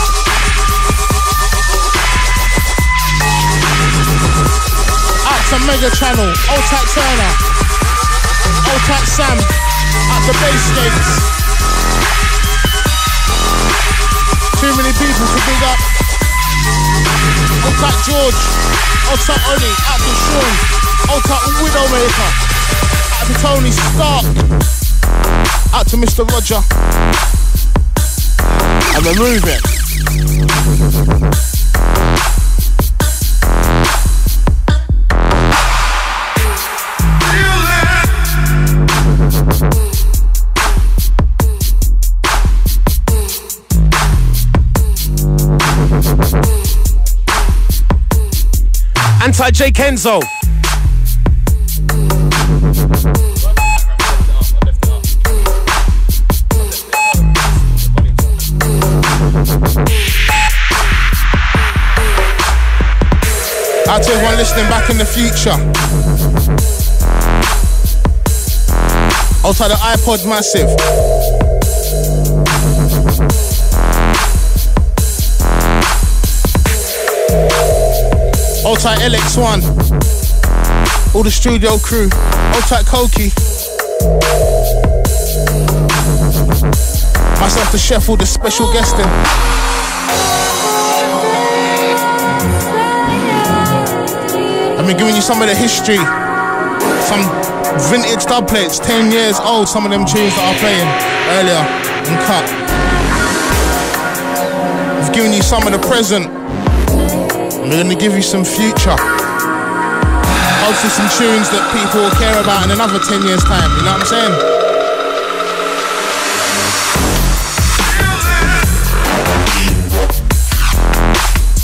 Out to Mega Channel. Old tight Turner. Old tight Sam. Out to Base Gates. Too many people to big up. Old tight George. Old tight Oni. Out to Sean. Out to Widowmaker. Out to Tony Stark. Out to Mister Roger. And we're moving. Anti-J Kenzo. Out to everyone listening back in the future. Outside the iPod Massive. Outside L X one. All the studio crew. Outside Cokie. Myself the chef, all the special guesting. I've been giving you some of the history, some vintage dub plates, ten years old, some of them tunes that I'm playing earlier in cut. I've given you some of the present. I'm going to give you some future. Hopefully some tunes that people will care about in another ten years time, you know what I'm saying?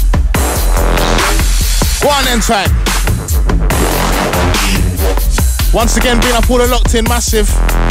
Go on then, time. Once again, being up all the locked in, massive.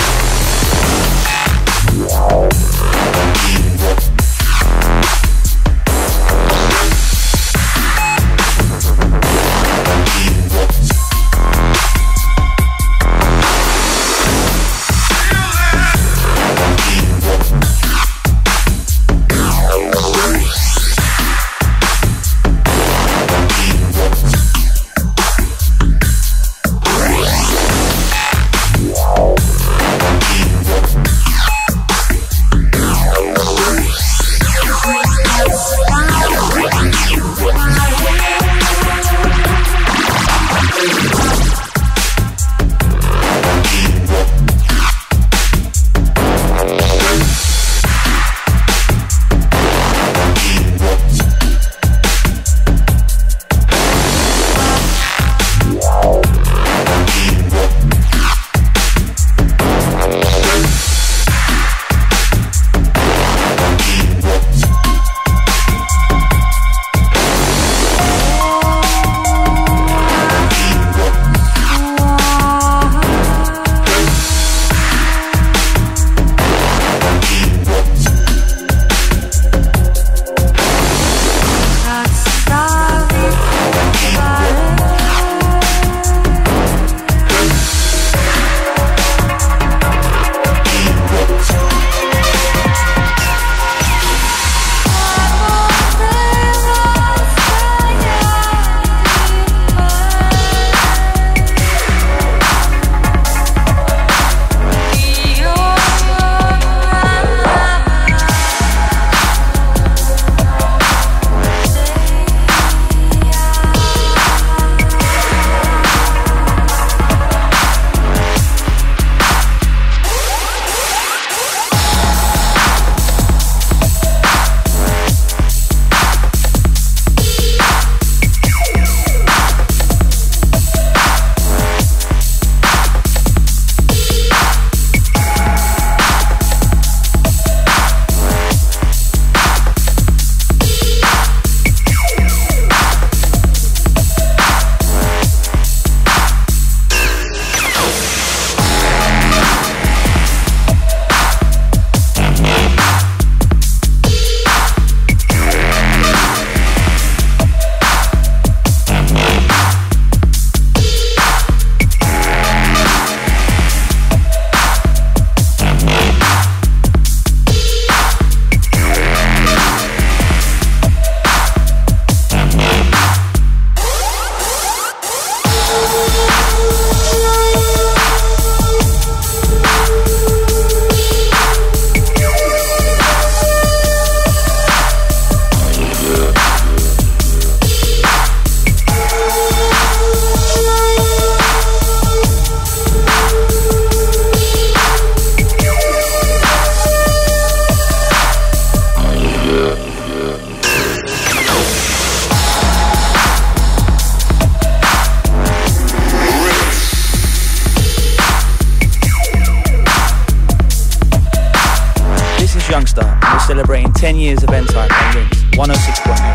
Youngster, and we're celebrating ten years of N-Type on Rinse, one oh six point eight.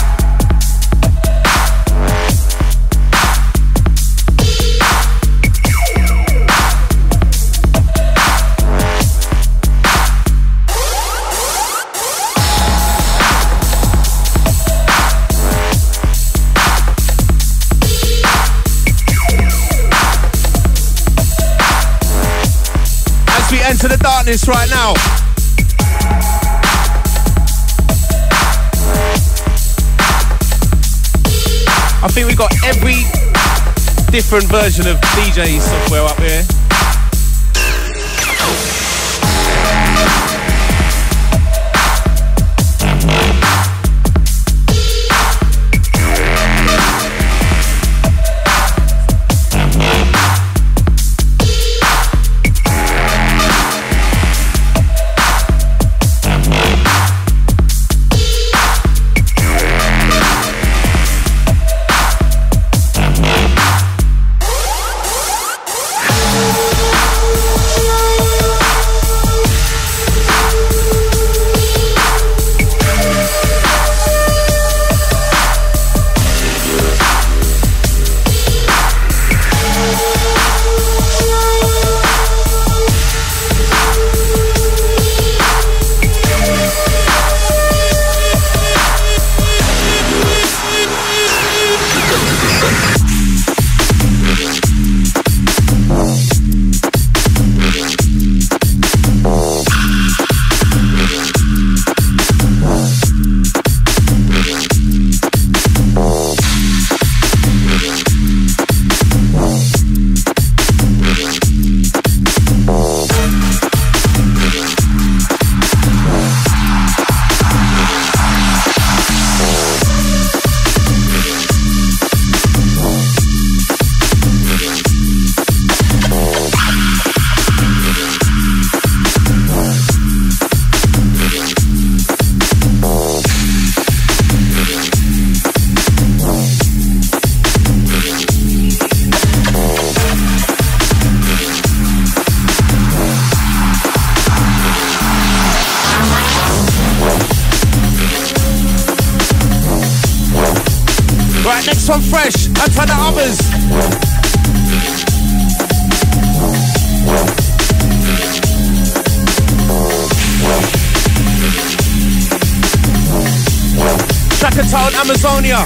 As we enter the darkness right now, I think we've got every different version of D J software up here. Right, next one fresh. That's for the others. Tracker Town, Amazonia.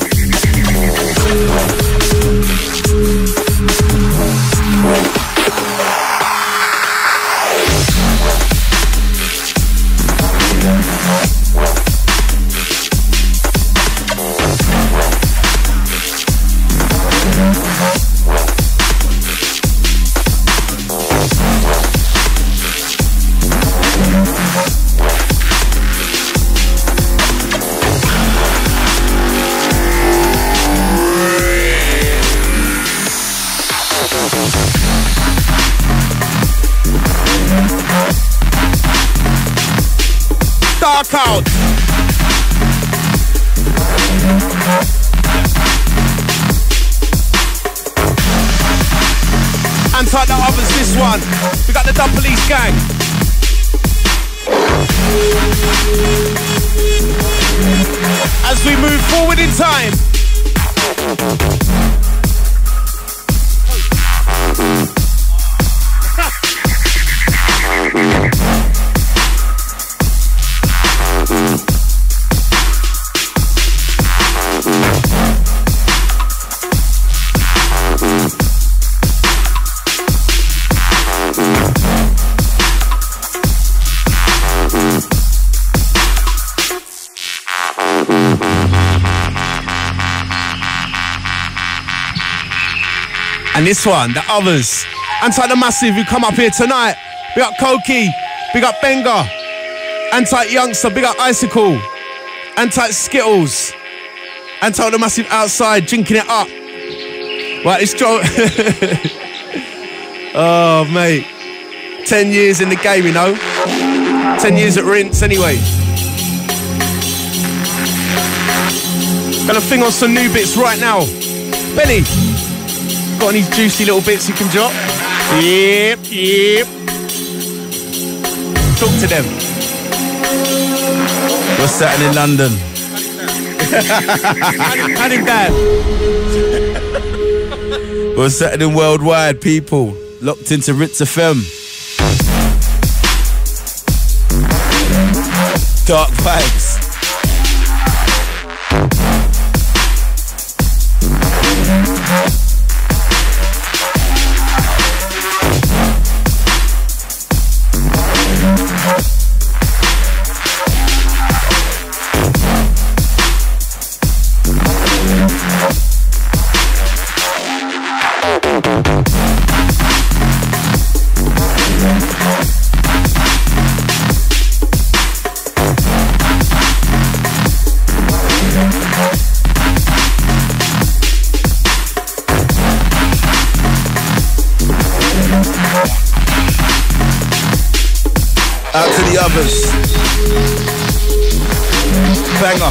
Dark out. Anti the others, this one. We got the Dub Police gang. As we move forward in time. And this one, the others. Anti the Massive, who come up here tonight. Big up Koki, big up Benga. Anti Youngster, big up Icicle. Anti Skittles. Anti the Massive outside, drinking it up. Right, it's Joe. Oh, mate. Ten years in the game, you know. Ten years at Rinse, anyway. Gonna thing on some new bits right now. Benny. Got any juicy little bits you can drop? Yep, yep. Talk to them. What's happening in London? Had him down. What's happening worldwide, people? Locked into Ritz F M. Dark vibes. Out to the others. Banger.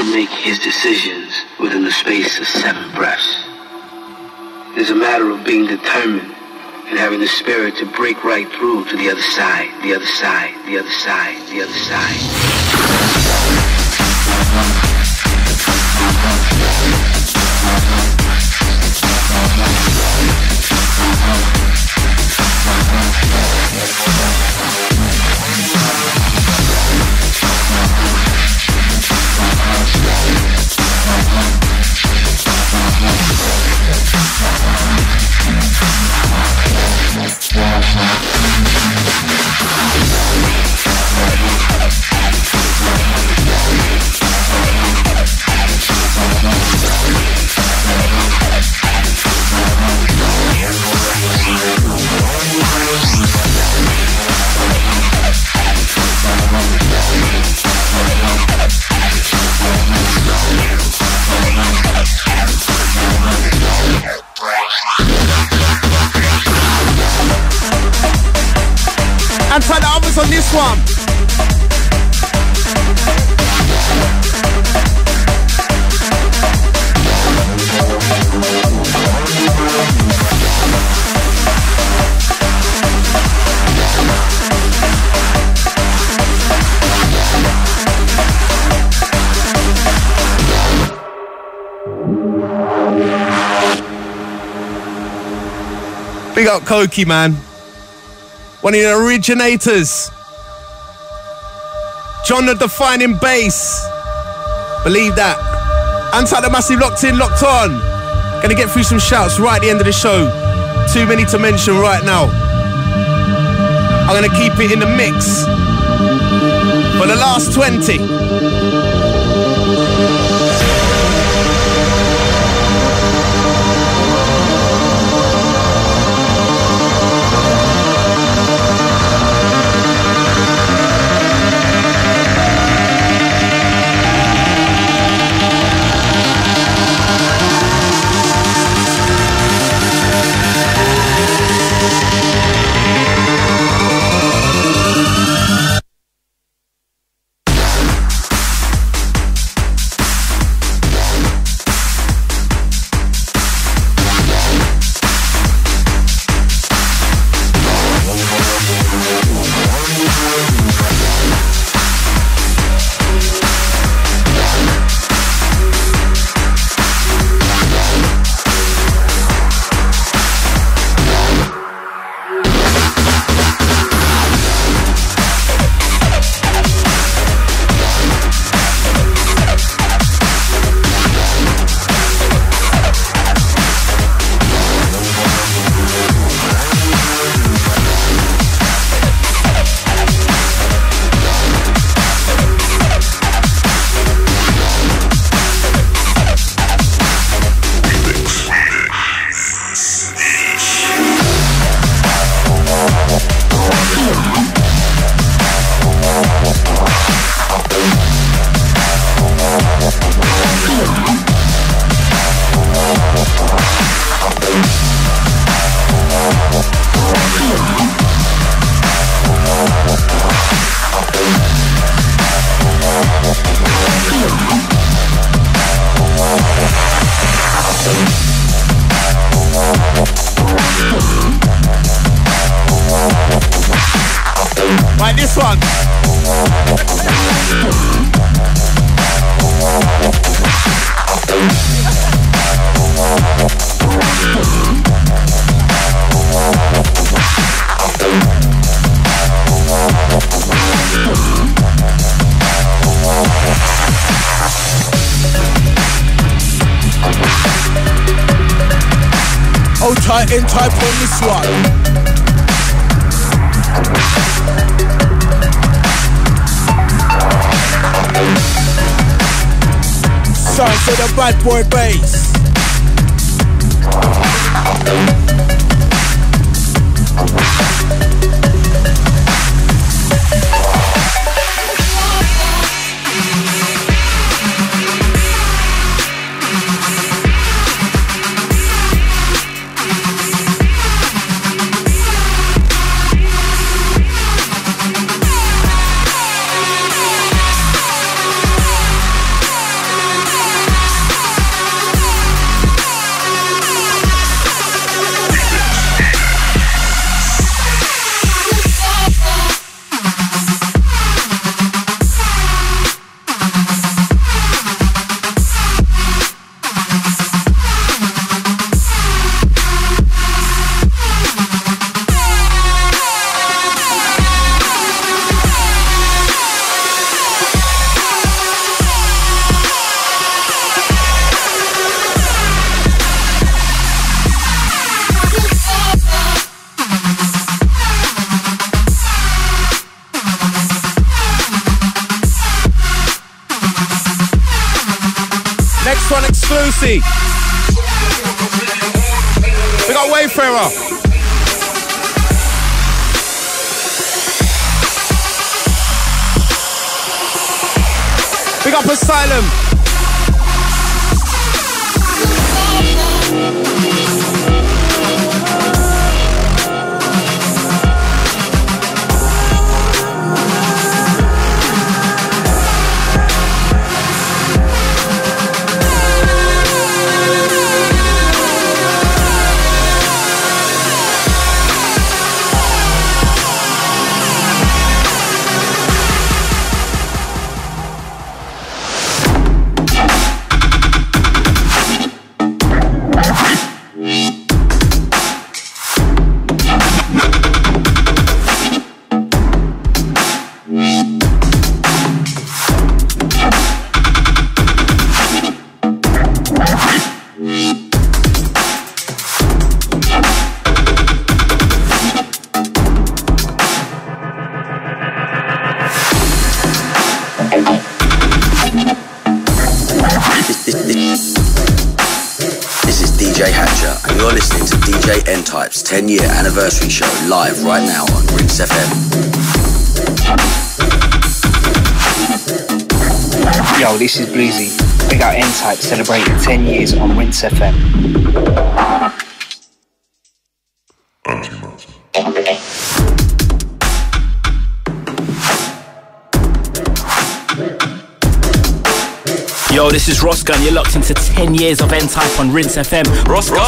will make his decisions within the space of seven breaths. It is a matter of being determined and having the spirit to break right through to the other side, the other side, the other side, the other side. And try the others on this one. Big up Koki, man. One of the originators. John the Defining Bass. Believe that. Anti the Massive locked in, locked on. Gonna get through some shouts right at the end of the show. Too many to mention right now. I'm gonna keep it in the mix for the last twenty. Right, this one. Hold tight in type on this one. Sounds of the bad boy bass. X one exclusive. We got Wayfarer. We got Asylum. N-Type's ten year anniversary show live right now on Rinse F M. Yo, this is Bluesy. Big out N-Type celebrating ten years on Rinse F M. Yo, this is Rosgun. You're locked into ten years of N-Type on Rinse F M. Rosgun.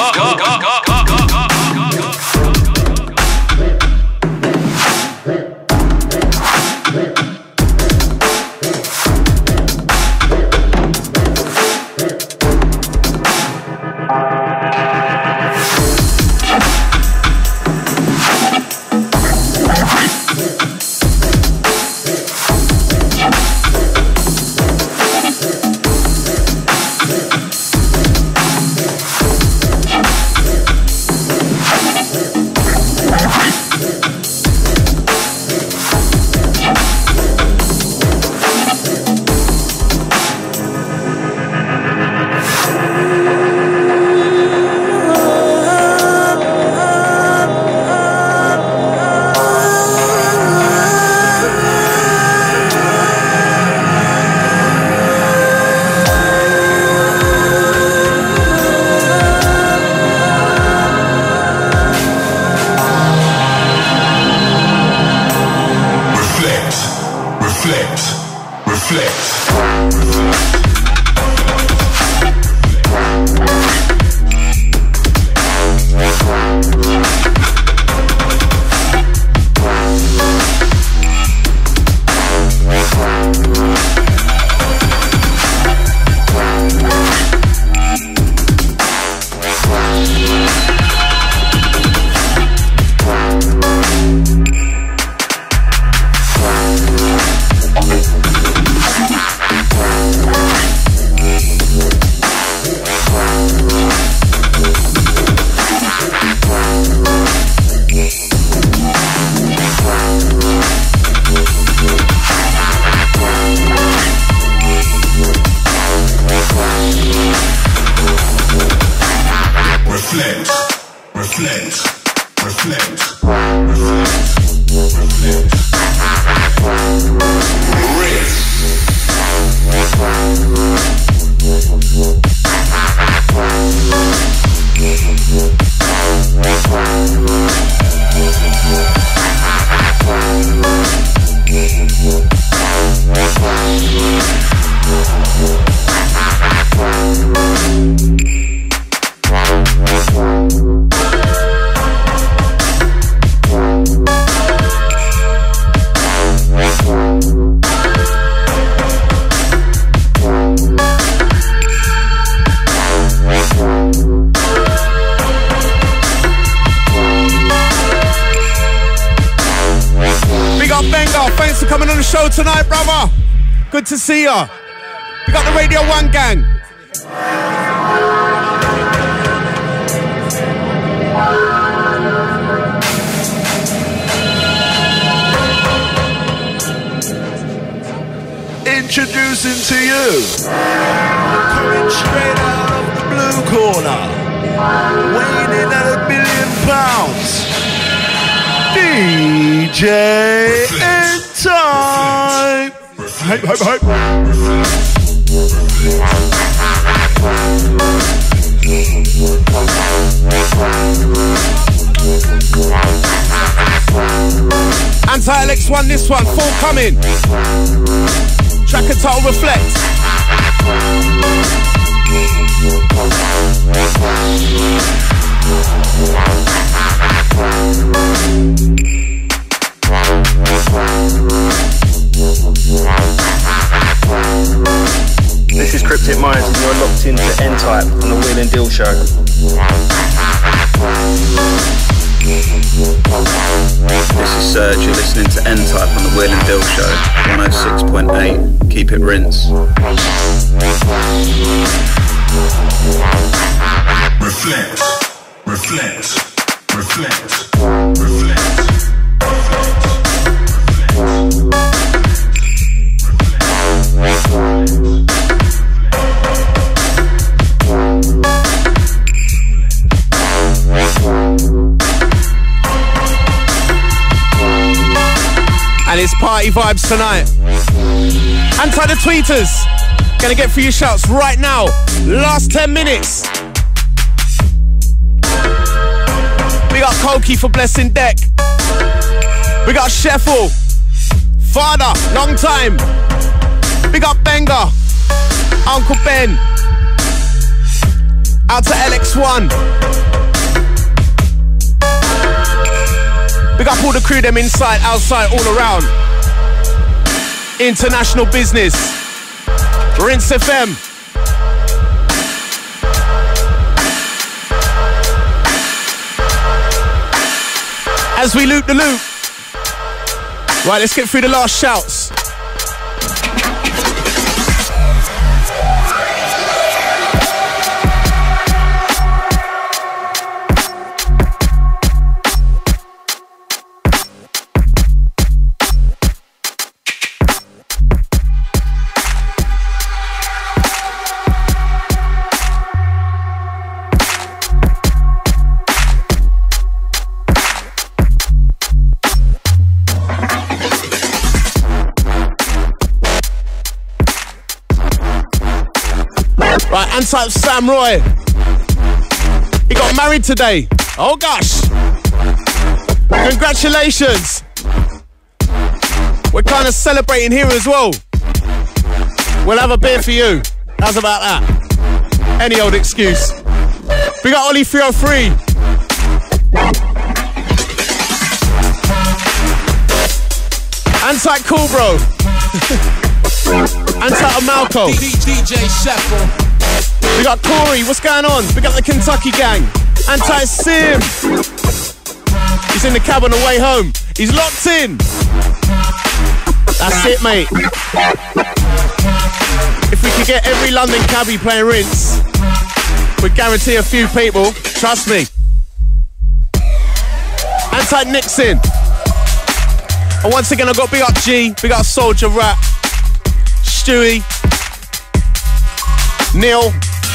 Tonight, brother. Good to see ya. We got the Radio One gang. Introducing to you, coming straight out of the blue corner, weighing in at a billion pounds, D J N-Type. Hype, hype, hype. Anti-L X one, this one, forthcoming. Track and title Reflect. This is Cryptic Minds and you're locked into N-Type on the Wheel and Deal Show. This is Serge, you're listening to N-Type on the Wheel and Deal Show, one oh six point eight, keep it rinse. Reflect, reflect, reflect, reflect. And it's party vibes tonight. Anti the tweeters. Gonna get for your shouts right now. Last ten minutes. We got Koki for Blessing Deck. We got Sheffel. Father, long time. We got Benga. Uncle Ben. Out to L X one. We got all the crew, them inside, outside, all around. International business. Rinse F M. As we loop the loop. Right, let's get through the last shouts. Right, Anti Sam Roy. He got married today. Oh gosh. Congratulations. We're kind of celebrating here as well. We'll have a beer for you. How's about that? Any old excuse. We got Ollie three oh three. Anti Cool Bro. Anti Malco. D J Sheffel. We got Corey, what's going on? We got the Kentucky gang. Anti-Sim. He's in the cab on the way home. He's locked in. That's it, mate. If we could get every London cabbie playing Rinse, we'd guarantee a few people. Trust me. Anti-Nixon. And once again, I've got big up G, big up Soldier Rat, Stewie, Neil,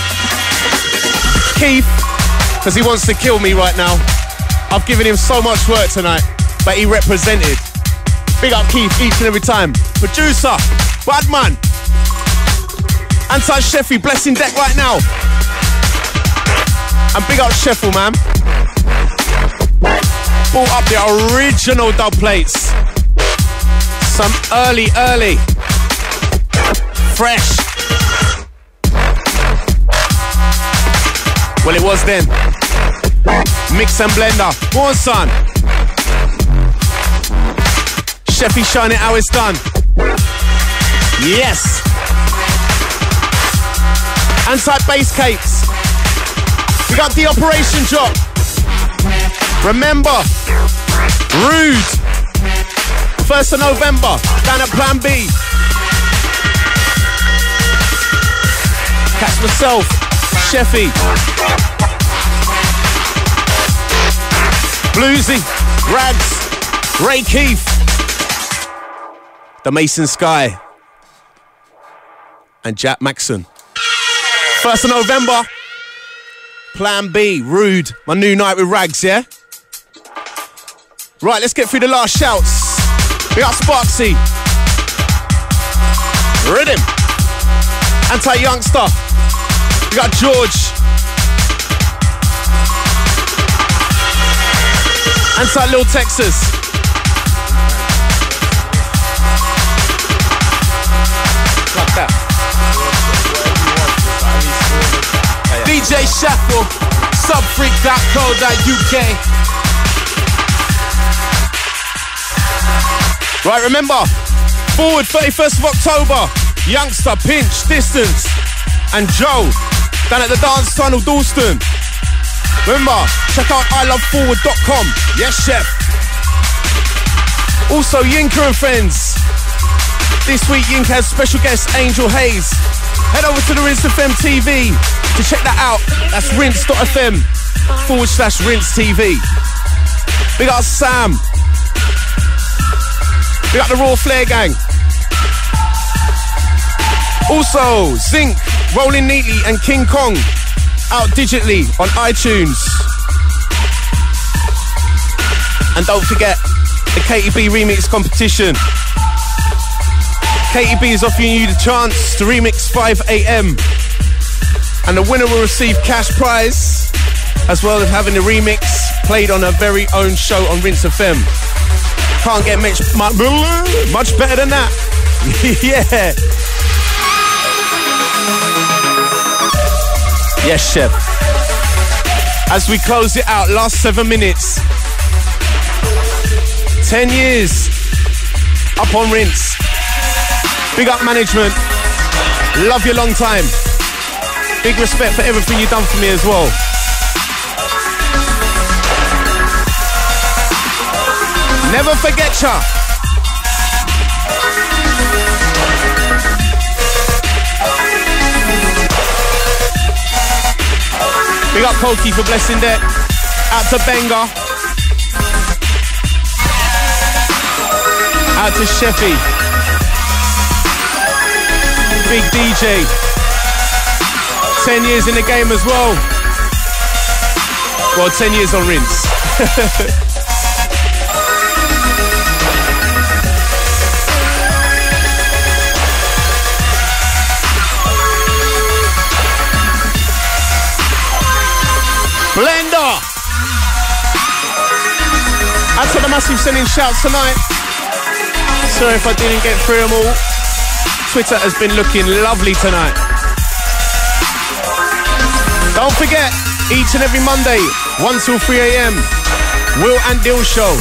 Keith, because he wants to kill me right now. I've given him so much work tonight, but he represented. Big up Keith each and every time. Producer, Badman, Anti-Sheffy, Blessing Deck right now. And big up Sheffel, man. Brought up the original dub plates. Some early, early, fresh. Well, it was then. Mix and blender. Go on, son. Sheffy showing it how it's done. Yes. Anti-bass capes. We got the operation drop. Remember, Rude. First of November, down at Plan B. Catch myself, Sheffy, Bluesy, Rags, Ray Keith, the Mason Sky. and Jack Maxson. First of November, Plan B, Rude, my new night with Rags, yeah? Right, let's get through the last shouts. We got Sparksy, Rhythm, Anti-Youngster, we got George, Anti-Lil Texas, like that. D J Shuffle, subfreak dot co dot U K. Right, remember, Forward, thirty-first of October, Youngster, Pinch, Distance, and Joe, down at the Dance Tunnel, Dalston. Remember, check out I love forward dot com. Yes, chef. Also, Yinka and friends. This week, Yinka has special guest Angel Hayes. Head over to the Rinse F M T V to check that out. That's rinse.fm forward slash rinse TV. Big up Sam. Big up the Raw Flair Gang. Also, Zinc, Rolling Neatly, and King Kong out digitally on iTunes. And don't forget the K T B remix competition. K T B is offering you the chance to remix five A M and the winner will receive cash prize as well as having the remix played on her very own show on Rinse F M. Can't get much, much better than that. Yeah. Yes, chef. As we close it out, last seven minutes. Ten years up on Rinse. Big up management. Love you long time. Big respect for everything you've done for me as well. Never forget ya. Big up Koki for blessing that. Out to Benga. Out to Sheffy. Big D J. Ten years in the game as well. Well, ten years on Rinse. Blender! Out to the massive sending shouts tonight. Sorry if I didn't get through them all. Twitter has been looking lovely tonight. Don't forget, each and every Monday, one till three A M, Will and Dill Show.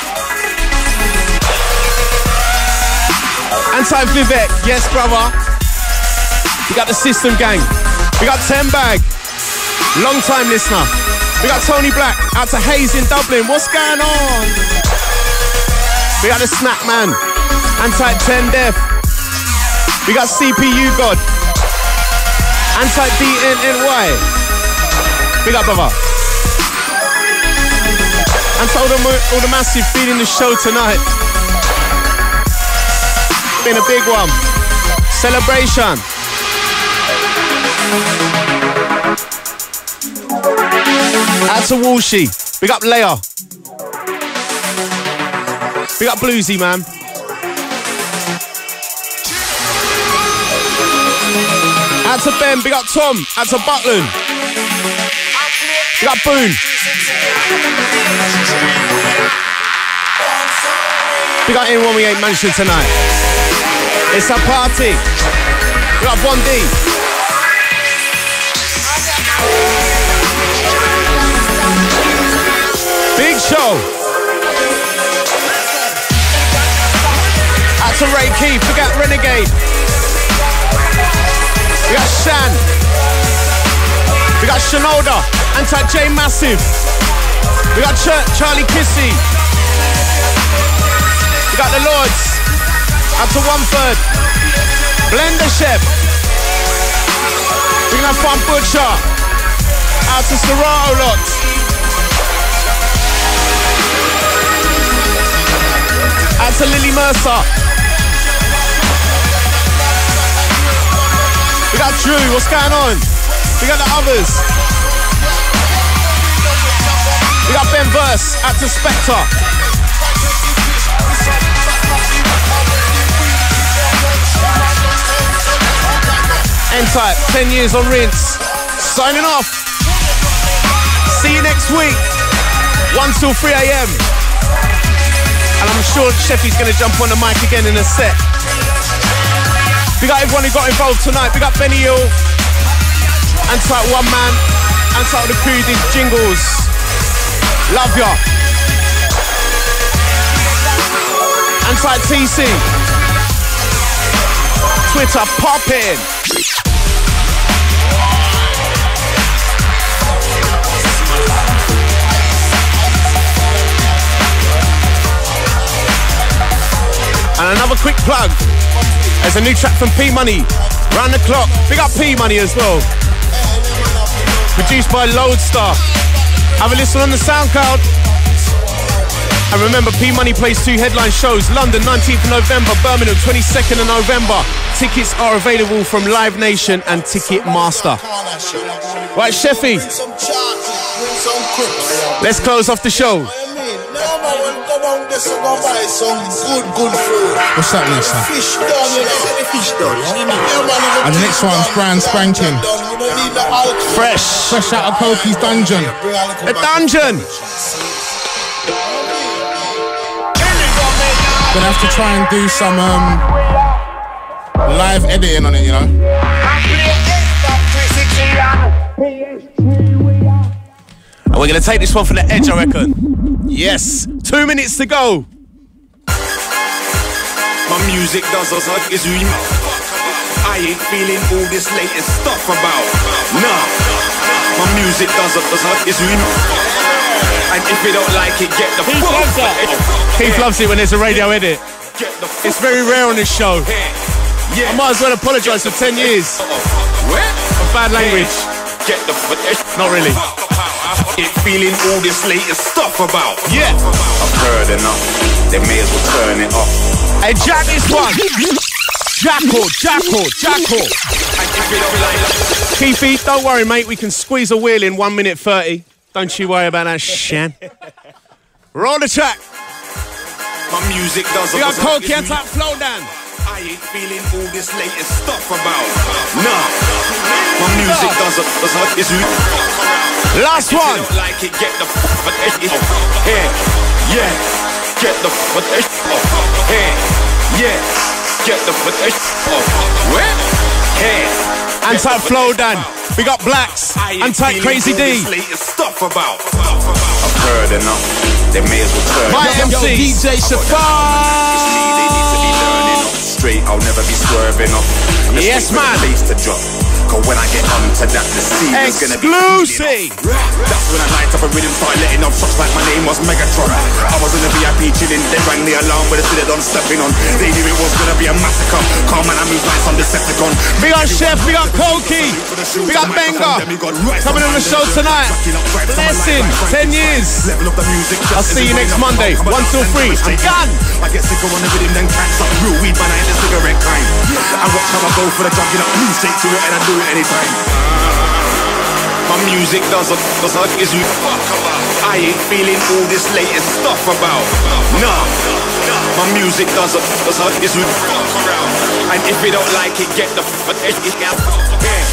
Anti-Vivek, yes brother. We got the System Gang. We got ten Bag. Long time listener. We got Tony Black, out to Hayes in Dublin. What's going on? We got the Snack Man, Anti ten Def. We got C P U God, Anti D N N Y. Big up, brother. And to all the, all the massive feeding the show tonight. Been a big one. Celebration. Out to Walshy. Big up Leia. Big up Bluesy, man. Out to Ben. Big up Tom. Out to Butland. Big up Boone. Big up anyone we ain't mentioned tonight. It's a party. Big up Bondi. Big show. Out to Ray Keith. We got Renegade. We got Shan. We got Shinoda. Anti-J Massive. We got Ch- Charlie Kissy. We got the Lords. Out to One Third. Blender Chef. We got Fun Butcher. Out to Serato Lots. Out to Lily Mercer. Drew, what's going on? We got the others. We got Ben Verse, out to Spectre. N-Type, ten years on Rinse. Signing off. See you next week, one till three a m And I'm sure Sheffy's going to jump on the mic again in a set. We got everyone who got involved tonight. We got Benny Hill, N-Type One Man, N-Type the crew did jingles. Love ya. N-Type T C. Twitter poppin'. And another quick plug. There's a new track from P Money, Round the Clock. Big up P Money as well. Produced by Lodestar. Have a listen on the SoundCloud. And remember, P Money plays two headline shows. London, nineteenth of November. Birmingham, twenty-second of November. Tickets are available from Live Nation and Ticketmaster. Right, Sheffy. Let's close off the show. What's that next one? And the next one's brand spanking. Fresh. Fresh out of Pokey's dungeon. The dungeon. Gonna have to try and do some um, live editing on it, you know. And we're gonna take this one from the edge, I reckon. Yes. Two minutes to go. My music does us like is we. I ain't feeling all this latest stuff about. Nah. My music does us like is we. And if you don't like it, get the Keith fuck loves it. Keith loves it when there's a radio edit. It's very rare on this show. I might as well apologise for ten years of bad language. Get the Not really. Ain't feeling all this latest stuff about. Yeah. I've heard enough. They may as well turn it off. Hey, Jack this one. Jackal, Jackal, Jackal. Keithy, don't worry, mate. We can squeeze a wheel in one minute thirty. Don't you worry about that, Shan. Roll the track. My music does. We got Coke and Top Flow down. I ain't feeling all this latest stuff about. Nah. My music does it. Is we. Last one. If you don't like it, get the fuck here. Yeah. Get the fuck here. Yeah. Get the fuck where? Here. Anti Flow Dan. We got Blacks. Anti Crazy D. Stuff about. I've heard enough. They may as well turn. My M C D J Shafar. Straight, I'll never be swerving off. Yes, man. To drop. Cause when I get onto that, the scene is gonna be exclusive. That's when I light up a rhythm, started letting off shots like my name was Megatron. I was in the V I P chilling, they rang the alarm with a city done stepping on. They knew it was gonna be a massacre. Calm man, I move like some Decepticon. We got Chef, we got Koki, we got Benga. Coming on the show tonight. Blessing, ten years. I'll see you next Monday, one till three. I'm done. I get sicker on the rhythm than cats up. Real weed, man, I ain't the cigarette kind. I watch how I go for the drug, you know, move straight to it and I do it anytime. My music does a does a is we fuck about. I ain't feeling all this latest stuff about. Nah. My music does a does a is we fuck around. And if you don't like it, get the fuck out.